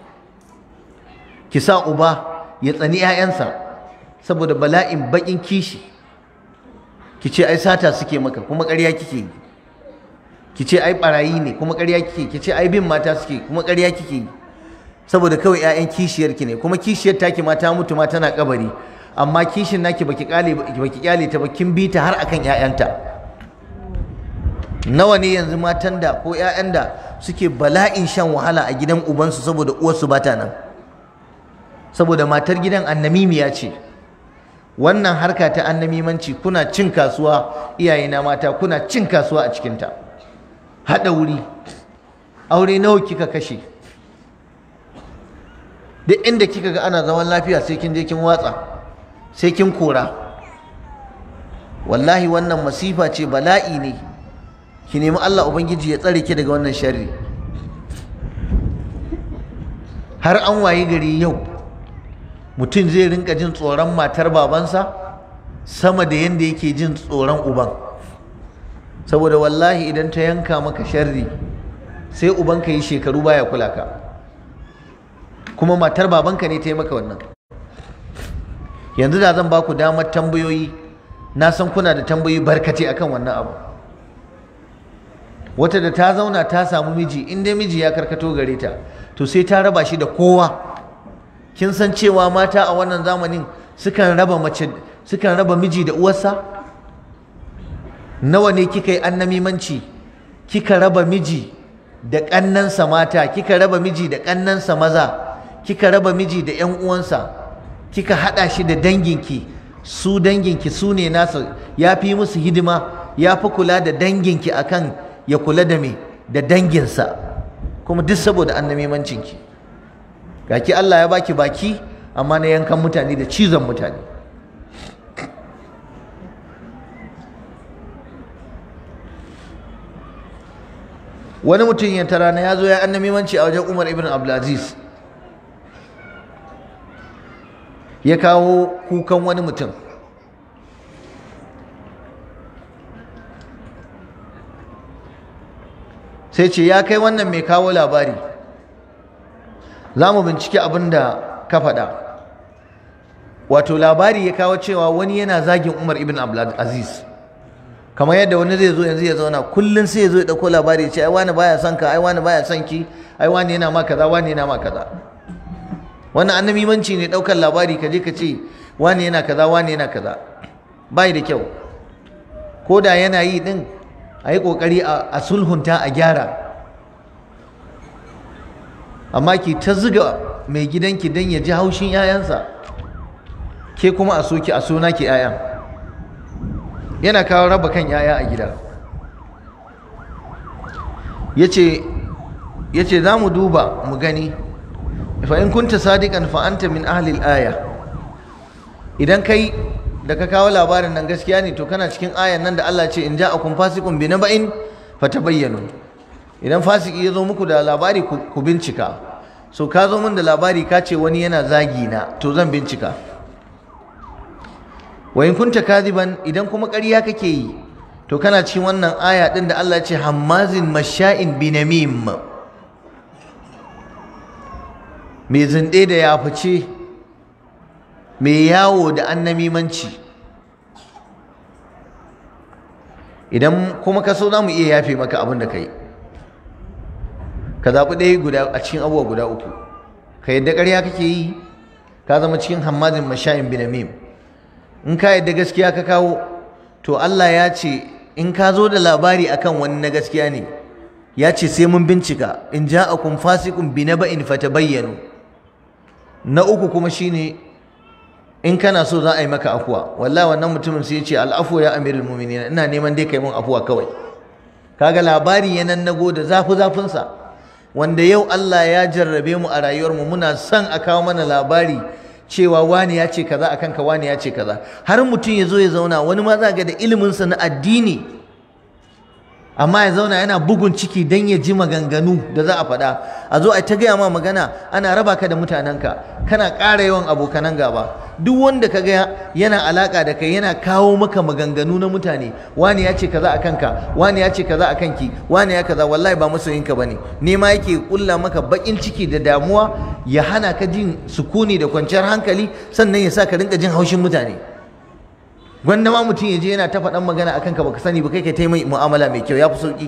Ki sa uba ya tsani 'ya'yansa saboda bala'in baƙin kishi. Ki ce ai sata suke maka kuma ƙarya kike yi. Ki ce ai ɓarayi ne kuma ƙarya kike. Ki ce ai bin mata suke kuma ƙarya kike yi. Saboda kawai 'ya'yan kishiyarki ne, kuma kishiyar taki ma ta mutu ma tana kabari, amma kishin naki baki kyale ta ba, kin bi ta har akan 'ya'yanta. Nawa ne yanzu matan da ko 'ya'yan da suke bala'in shan wahala a gidan ubansu saboda uwarsu bata nan, saboda matar gidan annamimiya ce. Wannan harka ta annamimanci kuna cin kasuwa, iyayena mata, kuna cin kasuwa a cikinta. Haɗa wuri, aure nawa kika kashe? Duk inda kika ga ana zaman lafiya sai kin je kin watsa, sai kin kora. Wallahi wannan masifa ce, bala'i ne. Ki nemi Allah Ubangiji ya tsare ki daga wannan sharri. Har an waye gari yau mutum zai rinka jin tsoron matar babansa sama da yanda yake jin tsoron uban, saboda wallahi idan ta yanka maka sharri sai ubanka yi shekaru baya kula ka, kuma matar babanka ne ta yi maka wannan. Yanzu da zan baku damar tambayoyi, na san kuna da tambayoyi barkate akan wannan abu. Wata da ta zauna ta samu miji, in dai miji ya karkato gare ta to sai ta raba shi da kowa. Kin san cewa mata a wannan zamanin sukan raba miji da uwarsa? Nawa ne kika yi annamimanci, kika raba miji da ƙannansa mata, kika raba miji da ƙannansa maza, kika raba miji da ƴan uwansa, kika haɗa shi da danginki, su danginki su ne nasa, ya fi musu hidima, ya fi kula da danginki akan ya kula da me da danginsa, kuma duk saboda annamimancinki. Gaki Allah ya baki baki amma na yankan mutane da cizon mutane. Wani mutum ya tara na ya zo ya annamimanci a wajen Umar ibn Abdulaziz, ya kawo kukan wani mutum sai ce ya kai wannan mai kawo labari, za mu bincike abin da ka faɗa. Wato labari ya kawo cewa wani yana zagin Umar ibn Abdulaziz, kamar yadda wani zai zo yanzu ya zauna kullum sai ya zo ya ɗauko labari ya ce ai wani baya son ka, ai wani baya son ki, ai wani yana ma kaza, wani yana ma kaza. Wannan annabimanci ne, ɗaukar labari ka je ka ce wani yana kaza, wani yana kaza, bai da kyau. Ko da yana yi din a yi ƙoƙari a sulhunta a gyara, amma ki ta zuga mai gidanki don ya ji haushin 'ya'yansa, ke kuma a soki a suna ki 'ya'yan, yana kawo raba kan 'ya'ya a gida. ya ce za mu duba mu gani, fa in kunta sadiqan fa anta min ahli al-aya, idan kai da ka kawo labarin nan gaskiya ne to kana cikin ayan nan da Allah ce in ja'akum fasiqun bi naba'in fatabayyanu. Idan fasiki ya zo muku da labari ku bincika. So ka zo min da labari ka ce wani yana zagi na, to zan bincika. Wa in kunta kadiban, idan kuma ƙarya kake yi to kana cikin wannan aya din da Allah ce hammazin masha'in binamim, mai zinde da ya fice, mai yawo da annamimanci. Idan kuma ka so za mu iya yafe maka abin da ka yi, ka zaɓi ɗaya guda a cikin abubuwa guda uku. Ka yadda ƙarya kake yi, ka zama cikin hammazin masha'in binamim. In ka yadda gaskiya ka kawo, to Allah ya ce in ka zo da labari akan wani na gaskiya ne, ya ce sai mun bincika, in ja'akum fasiqun binaba'in fatabayyanu. Na uku kuma shine in kana so za a yi maka afuwa. Wallahi wannan mutumin sai ya ce al'afu ya amirul mu'minin, ina neman dai kai mun afuwa kawai. Kaga labari ya nannago da zafinsa, wanda yau Allah ya jarrabe mu a rayuwarmu, muna son a kawo mana labari cewa wani ya ce kaza akan ka, wani ya ce kaza, har mutum ya zo ya zauna, wani ma za ga da iliminsa na addini, amma ya zauna yana bugun ciki don ya ji maganganu da za a faɗa, a zo a ta gaya ma magana, ana raba ka da mutanenka, kana ƙara yawan abokanan gaba. Duk wanda ka ga yana alaƙa da kai yana kawo maka maganganu na mutane, wani ya ce kaza a kanka, wani ya ce kaza a kanki, wani ya kaza, wallahi ba masoyinka ba ne, nema yake ƙulla maka baƙin ciki da damuwa, ya hana ka jin sukuni da kwanciyar hankali, sannan ya sa ka rinka jin haushin mutane. Gwanda ma mutum ya je yana ta faɗan magana akan ka baka sani ba, kai ka taimai mu'amala mai kyau, ya fi sauƙi.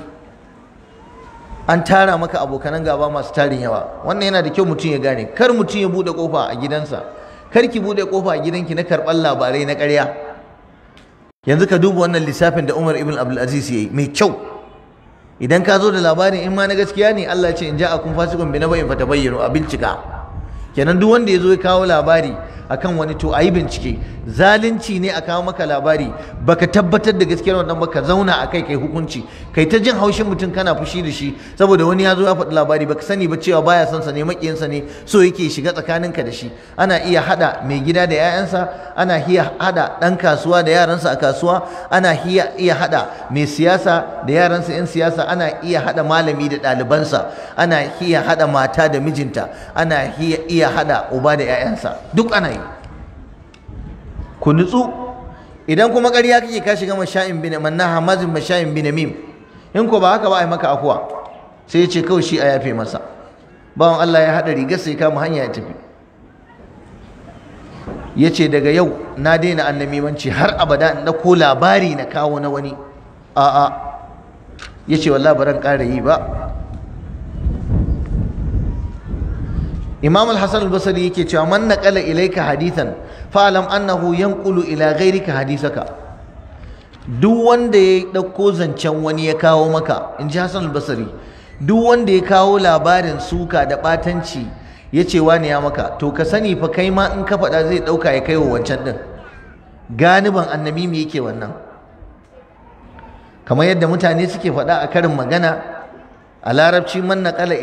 An tara maka abokanan gaba masu tarin yawa. Wannan yana da kyau mutum ya gane. Kar mutum ya buɗe ƙofa a gidansa, kar ki buɗe ƙofa a gidanki na karɓar labarai na ƙarya. Yanzu ka duba wannan lissafin da Umar ibn Abdulaziz ya yi mai kyau. Idan ka zo da labarin in ma na gaskiya ne, Allah ce in ja'akum fasiqun bi naba'in fatabayyanu, a bincika. Kenan duk wanda ya zo ya kawo labari akan wani, to a yi bincike. Zalunci ne a kawo maka labari baka tabbatar da gaskiyar wannan ba, ka zauna a kai kai hukunci, kai ta jin haushin mutum kana fushi da shi saboda wani ya zo ya faɗi labari baka sani ba cewa baya son sa ne, maƙiyinsa ne, so yake shiga tsakaninka da shi. Ana iya haɗa mai gida da 'ya'yansa, ana iya haɗa ɗan kasuwa da yaransa a kasuwa, ana iya haɗa mai siyasa da yaransa 'yan siyasa, ana iya haɗa malami da ɗalibansa, ana iya haɗa mata da mijinta, ana iya haɗa uba da 'ya'yansa, duk ana yi. Ku nutsu. Idan kuma ƙarya kake ka shiga masha'in bin manna hamazin masha'in bin mim, in ko ba haka ba ai maka afuwa. Sai ya ce kawai shi a yafe masa. Bawan Allah ya haɗa rigar sai kama hanya ya tafi. Ya ce daga yau na daina annamimanci har abada, in ɗauko labari na kawo na wani. A'a. Ya ce wallahi baran ƙara yi ba. Imam al-Hasan al-Basri yake cewa man naqala ilayka hadithan fa'lam annahu yanqulu ila ghayrika hadithaka. Duk wanda ya dauko zancen wani ya kawo maka, in ji Hasan al-Basri, duk wanda ya kawo labarin suka da batanci ya ce wani ya maka, to ka sani fa kai ma in ka faɗa zai ɗauka ya kai wa wancan ɗin. Ganiban annabi me yake wannan, kamar yadda mutane suke faɗa a karin magana a larabci, man naqala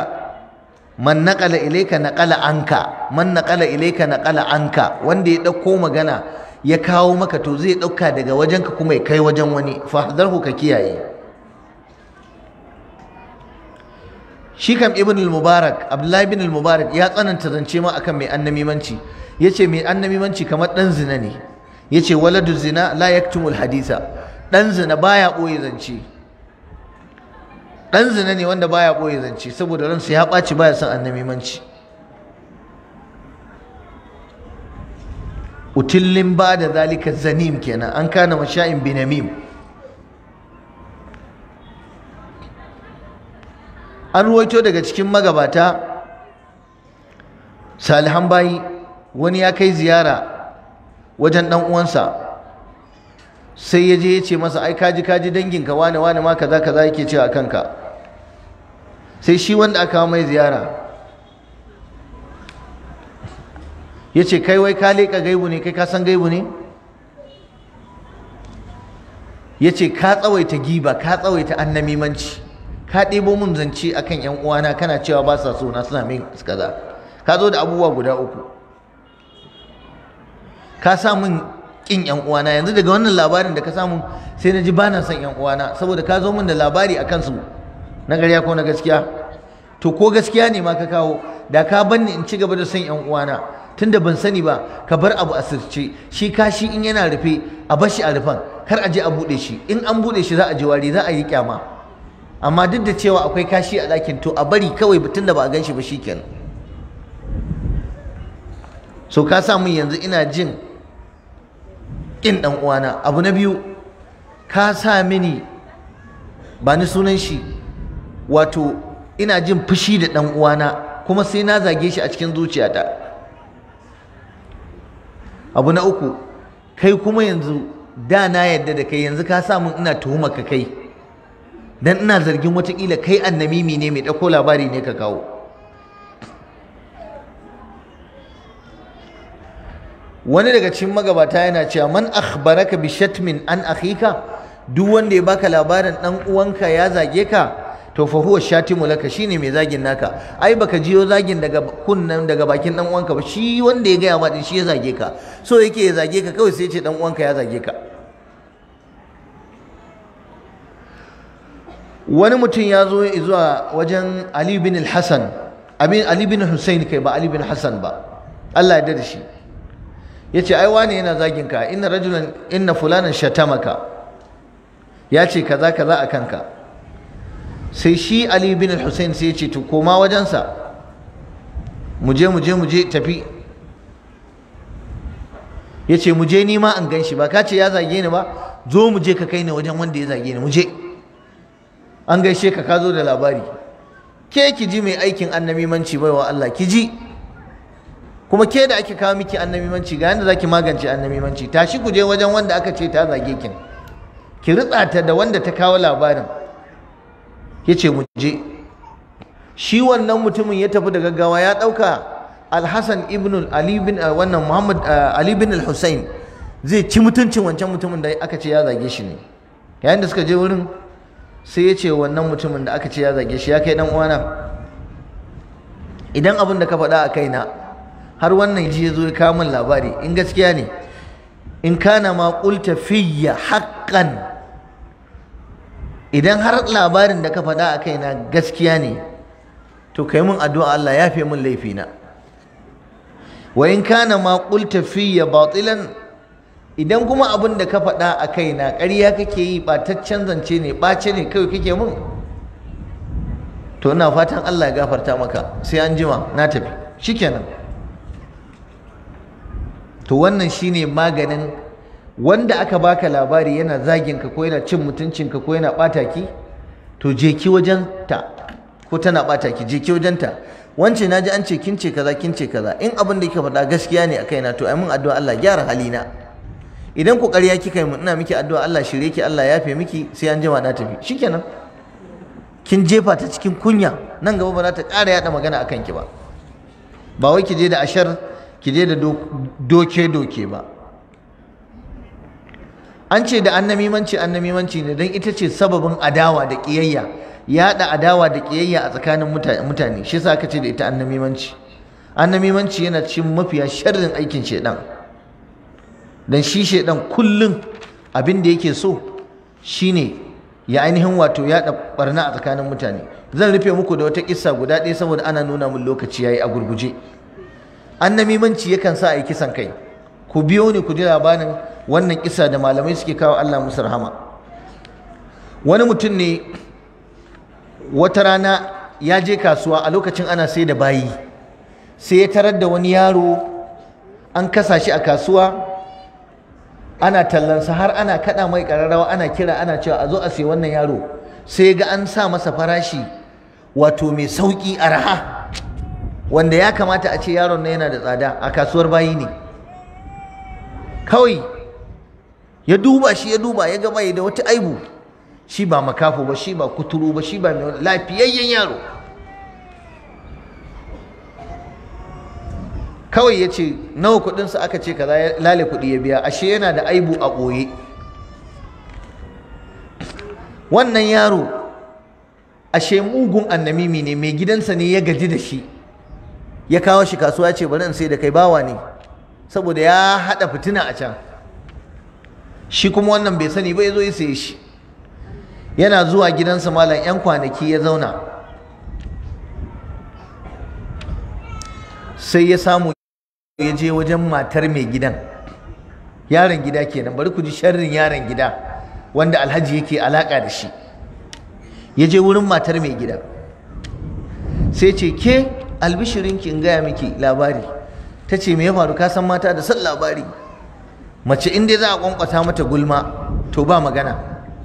ilayka naqala anka, man naqala ilayka naqala anka. Wanda ya dauko magana ya kawo maka, to zai dauka daga wajenka kuma ya kai wajen wani. Fahdarhu, ka kiyaye. Shi kam Ibn al-Mubarak, Abdullahi ibn al-Mubarak ya tsananta zance ma akan mai annamimanci. Yace mai annamimanci kamar dan zina ne. Yace waladu zina la yaktumul hadisa. Dan zina baya boye zance. dan zina ne wanda baya boye zance saboda ransa ya ɓaci baya son annamimanci. utillin ba da zalika zanim kenan, an kana masha'in binamim. An ruwaito daga cikin magabata salihan bayi, wani ya kai ziyara wajen dan uwansa, sai ya je ya ce masa ai kaji danginka wane ma kaza kaza yake cewa kanka. Sai shi wanda aka kawo mai ziyara ya ce kai wai ka leƙa gaibu ne, kai ka san gaibu ne? Ya ce ka tsawaita giba, ka tsawaita annamimanci, ka ɗebo mun zance akan yan uwana kana cewa ba sa so na suna min kaza, ka zo da abubuwa guda uku, ka sa mun kin yan uwana. Yanzu daga wannan labarin da ka samu sai na ji ba na son yan uwana saboda ka zo min da labari akan su na ƙarya ko na gaskiya. To ko gaskiya ne ma ka kawo, da ka banni in ci gaba da son yan uwana, tunda ban sani ba ka bar abu a sirce. Shi kashi in yana rufe a bar shi a rufan, kar a je a buɗe shi, in an buɗe shi za a ji wari, za a yi kyama. Amma duk da cewa akwai kashi a ɗakin, to a bari kawai tunda ba a gan shi ba shikenan. So ka sa min yanzu ina jin ƙin ɗan uwana. Abu na biyu, ka sa mini, ba ni sunan shi, wato ina jin fushi da ɗan uwana kuma sai na zage shi a cikin zuciyata. Abu na uku, kai kuma yanzu da na yadda da kai, yanzu ka sa min ina tuhumar ka kai, dan ina zargin watakila kai annamimi ne mai ɗauko labari ne ka kawo. Wani daga cikin magabata yana cewa man akhbaraka bi shatmin an akhika, duk wanda ya baka labarin dan uwanka ya zage ka, to fa huwa shatimu laka, shine mai zagin naka. Ai baka jiyo zagin daga kunnan daga bakin dan uwanka ba, shi wanda ya gaya ma din shi ya zage ka, so yake ya zage ka kawai sai ya ce dan uwanka ya zage ka. Wani mutum ya zo zuwa wajen Ali bin al-Hasan, Ali bin Hussein kai, ba Ali bin Hassan ba, Allah ya yarda da shi. Yace ai wane yana zagin ka, inna fulanan shatamaka, ya ce kaza kaza a kanka. Sai shi Ali bin al-Hussein sai ya ce to koma wajensa, mu je tafi. Ya ce mu je ni ma an gan shi, ba ka ce ya zage ni ba, zo mu je ka kai ni wajen wanda ya zage ni, mu je. An gaishe ka zo da labari. Ke ki ji mai aikin annamimanci baiwa Allah, ki ji. Kuma ke da ake kawo miki annamimanci, ga yanda zaki magance annamimanci, tashi ku je wajen wanda aka ce ta zage ki ritsa ta da wanda ta kawo labarin. Yace mu je. Shi wannan mutumin ya tafi da gaggawa, ya dauka Al-Hasan ibn Ali bin wannan Muhammad Ali bin Al-Husayn zai ci mutuncin wancan mutumin da aka ce ya zage shi ne. Yayin da suka je wurin, sai ya ce wannan mutumin da aka ce ya zage shi, ya kai dan uwana, idan abin da ka faɗa a kaina har wannan ji ya zo ya kawo min labari, in gaskiya ne, in kana ma qulta fiyya haqqan, idan har labarin da ka faɗa a kaina gaskiya ne, to kai min addu'a Allah ya fi min laifina. Wa in kana ma qulta fiyya batilan, idan kuma abin da ka faɗa a kaina ƙarya kake yi, ɓataccen zance ne, ɓace ne kawai kake mun, to ina fatan Allah ya gafarta maka, sai an jima na tafi, shikenan. To wannan shine maganin wanda aka baka labari yana zagin ka ko yana cin mutuncin ka ko yana ɓata ki, to je ki wajen ta, ko tana ɓata ki, je ki wajen ta. Wance naji an ce kin ce kaza kin ce kaza, in abin da kika faɗa gaskiya ne a kaina, to ai mun addu'a Allah gyara halina. Idan ku ƙarya kika yi, ina miki addu'a Allah shirye ki, Allah yafe miki, sai an jima na tafi, shikenan. Kin jefa ta cikin kunya, nan gaba ba za ta ƙara yaɗa magana akan ki ba. Ba wai ki je da ashar, ki je da doke ba. An ce da annamimanci ne don ita ce sababin adawa da ƙiyayya, yaɗa adawa da ƙiyayya a tsakanin mutane, shi yasa aka ce da ita annamimanci. Annamimanci yana cikin mafiya sharrin aikin shedan. Dan shi shedan kullum abin da yake so shine ya ainihin wato yaɗa barna a tsakanin mutane. Zan rufe muku da wata kissa guda ɗaya saboda ana nuna min lokaci yayi a gurguje. Annamimanci yakan sa a yi kisan kai. Ku biyo ni ku ji labarin wannan kissa da malamai suke kawo, Allah musu rahama. Wani mutum ne wata rana ya je kasuwa, a lokacin ana sai da bayi, sai ya tarar da wani yaro an kasa shi a kasuwa, ana tallansa har ana kada mai kararrawa, ana kira ana cewa a zo a sai wannan yaro. Sai ga an sa masa farashi wato mai sauki, arha, wanda ya kamata a ce yaron na yana da tsada, a kasuwar bayi ne. Kawai ya duba shi, ya duba ya ga bai da wata aibu, shi ba makafo ba, shi ba kuturu ba, shi ba mai lafiyayyen yaro. Kawai ya ce nawa kudinsa, aka ce kaza, ya lale kudi ya biya, ashe yana da aibu a ɓoye. Wannan yaro ashe mugun annamimi ne, mai gidansa ne ya gaji da shi, ya kawo shi kasuwa, ce bari in sai da kai, bawa ne, saboda ya haɗa fitina a can. Shi kuma wannan bai sani ba, ya zo ya saye shi. Yana zuwa gidansa malam 'yan kwanaki ya zauna, sai ya samu ya je wajen matar mai gidan, yaron gida kenan. Bari ku ji sharrin yaron gida wanda alhaji yake alaka da shi. Ya je wurin matar mai gida, sai ce, ke albishirinki in gaya miki labari. Ta ce, me ya faru? Ka san mata da son labari, mace in dai za a kwankwasa mata gulma to ba magana.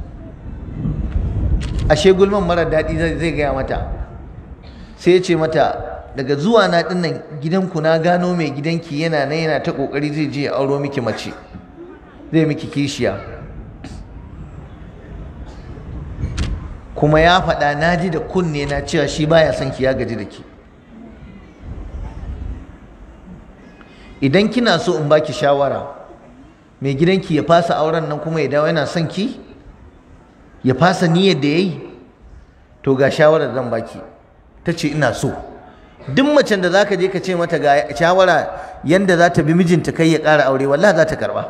Ashe gulman mara daɗi zai gaya mata. Sai ya ce mata, daga zuwa na dinnan gidanku na gano mai gidanki yana nan yana ta kokari zai je ya auro miki mace, zai miki kishiya, kuma ya faɗa, na ji da kunne na cewa shi baya son ki, ya gaji da ki. Idan kina so in baki shawara, mai gidanki ya fasa auren nan kuma ya dawo yana son ki, ya fasa niyyar da yayi, to ga shawarar zan baki. Ta ce, ina so. Duk macen da zaka je ka ce mata ga shawara yanda za ta bi mijinta kai ya ƙara aure, wallahi za ta karɓa.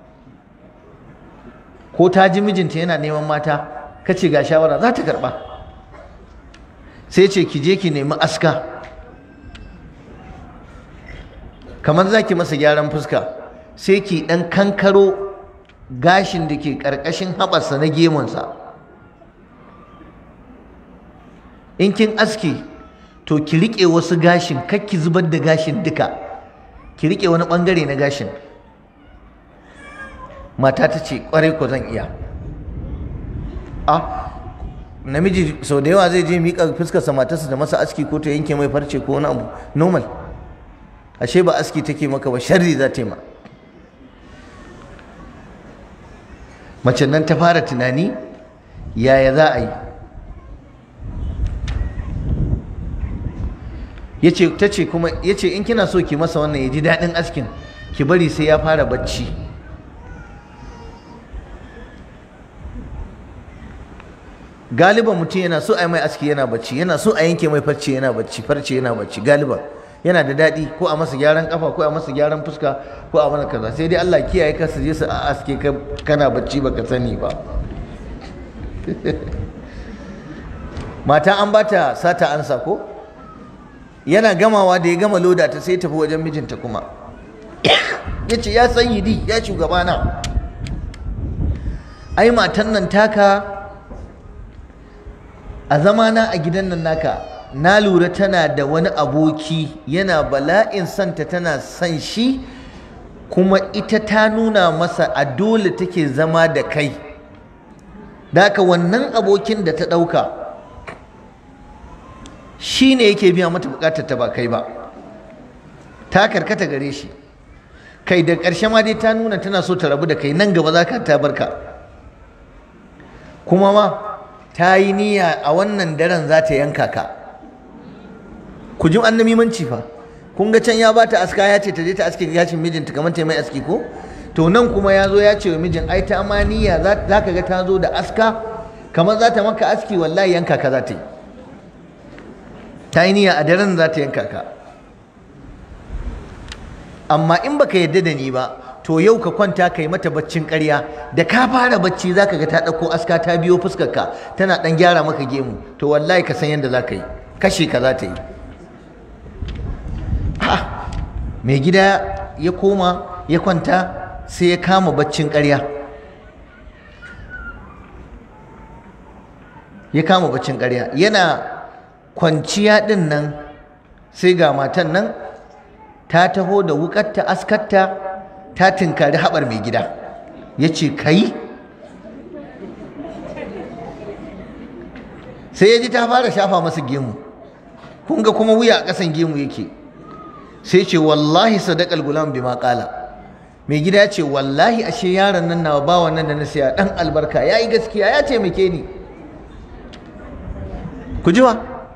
Ko ta ji mijinta yana neman mata, ka ce ga shawara, za ta karɓa. Sai ce, ki je ki nemi aska, kamar za ki masa gyaran fuska, sai ki ɗan kankaro gashin da ke ƙarƙashin haɓarsa na gemunsa. In kin aski, to ki riƙe wasu gashin, kar ki zubar da gashin duka, ki riƙe wani ɓangare na gashin. Mata ta ce, ƙwarai ko zan iya. Namiji sau da yawa zai je miƙa fuskarsa matarsa da masa aski ko ta yanke mai farce ko wani abu normal. Ashe ba aski take maka ba, sharri za ta yi ma. Mace nan ta fara tunani, yaya za a yi? Ta ce kuma, ya ce in kina so ki masa wannan ya ji daɗin askin, ki bari sai ya fara bacci. Galiban mutum yana so a yi mai aski yana bacci, yana so a yanke mai farce yana bacci galiban. Yana da daɗi, ko a masa gyaran kafa, ko a masa gyaran fuska, ko a mana kaza. Sai dai Allah kiyaye ka su je su a aske kana bacci baka sani ba. Mata an bata sata ansa ko? Yana gamawa da ya gama loda ta sai tafi wajen mijinta kuma. Ya ce, ya sayyidi, ya shugabana, ai matan nan taka a zamana a gidan nan naka, na lura tana da wani aboki yana bala'in santa, tana son shi, kuma ita ta nuna masa a dole take zama da kai. Da haka wannan abokin da ta ɗauka shi ne yake biya mata bukatar ta ba kai ba, ta karkata gare shi. Kai da ƙarshe ma dai ta nuna tana so ta rabu da kai, nan gaba za ka ta barka. Kuma ma ta yi niyya a wannan daren za ta yanka ka. Ku ji annamimanci fa. Kun ga can ya bata aska, ya ce ta je ta aske gashin mijinta kamar ta mai aski ko? To nan kuma ya zo ya ce wa mijin, ai ta ma niyya za ka ga ta zo da aska kamar za ta maka aski, wallahi yanka ka za ta yi. Ta yi niyya a daren za ta yanka ka. Amma in baka yadda da ni ba, to yau ka kwanta ka yi mata baccin ƙarya, da ka fara bacci za ka ga ta ɗauko aska ta biyo fuskarka tana ɗan gyara maka gemu, to wallahi ka san yadda za ka yi, kashe ka za ta yi. Mai gida ya koma ya kwanta, sai ya kama baccin ƙarya. ya kama baccin ƙarya. Yana kwanciya ɗin nan sai ga matan nan ta taho da wukarta askarta ta tinkari haɓar mai gida. Ya ce kai, sai ya ji ta fara shafa masa gemu, kun ga kuma wuya a ƙasan gemu yake. Sai ce wallahi sadaqal gulam bima qala. Mai gida ya ce wallahi ashe yaron nan nawa bawan nan da na siya dan albarka yayi gaskiya, ya taimake ni. Ku ji wa?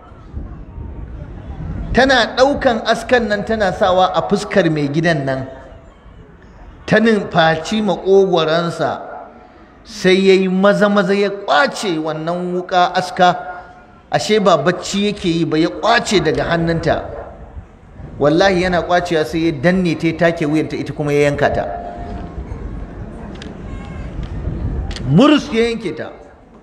Tana ɗaukan askan nan tana sawa a fuskar mai gidan nan, ta numfaci maƙogwaransa, sai ya yi maza ya ƙwace wannan wuƙa aska. Ashe ba bacci yake yi ba, ya ƙwace daga hannunta. Wallahi yana ƙwacewa sai ya danne ta, ya take wuyanta, ita kuma ya yanka ta. Murus ya yanke ta.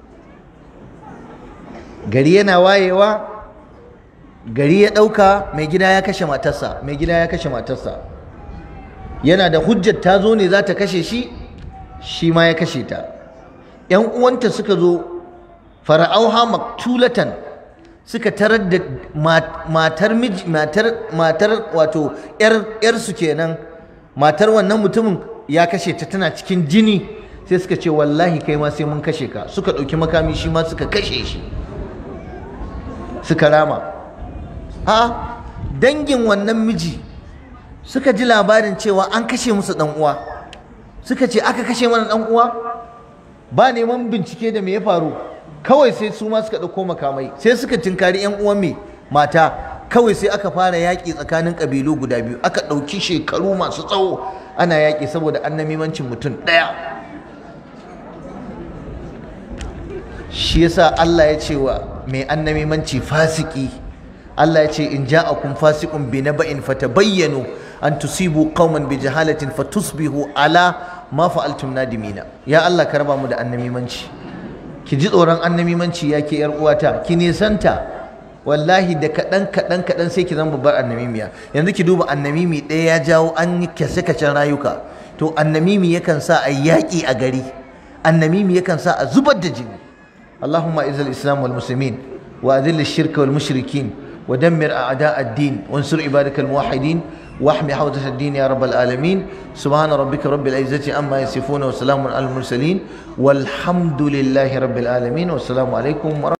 Gari yana wayewa, gari ya ɗauka mai gida ya kashe matarsa, mai gida ya kashe matarsa. Yana da hujjar ta zo ne za ta kashe shi, shi ma ya kashe ta. ‘Yan uwanta suka zo, fara'auha maktulatan, suka tarar da matar wato ‘yarsu kenan, matar wannan mutumin ya kashe ta, tana cikin jini. Sai suka ce wallahi kai ma sai mun kashe ka. Suka ɗauki makami, shi ma suka kashe shi, suka rama. Dangin wannan miji suka ji labarin cewa an kashe musu ɗan uwa, suka ce aka kashe mana ɗan uwa, ba neman bincike da me ya faru, kawai sai su ma suka ɗauko makamai, sai suka tinkari ‘yan uwan mai mata. Kawai sai aka fara yaƙi tsakanin ƙabilu guda biyu, aka ɗauki shekaru masu tsawo ana yaƙi saboda annamimancin mutum ɗaya. Shi yasa Allah ya ce wa mai annamimanci fasiki, Allah ya ce in ja'akum fasiqun bi naba'in fatabayyanu an tusibu qauman bi jahalatin fatusbihu ala ma fa'altum nadimina. Ya Allah ka raba mu da annamimanci. Ki ji tsoron annamimanci ya ke yar uwata, ki nisanta. Wallahi da kaɗan sai ki zama babbar annamimiya. Yanzu ki duba annamimi ɗaya ya jawo an yi kashe-kashen rayuka. To annamimi yakan sa a yaƙi a gari, annamimi yakan sa a zubar da jini. Allahumma izal islam wal muslimin wa adil shirka wal mushrikin wa dammir a'da ad-din wansur ibadakal muwahhidin واحمي حوزة الدين يا رب العالمين. سبحان ربك رب العزة عما يصفون وسلام على المرسلين والحمد لله رب العالمين والسلام عليكم ورحمة الله.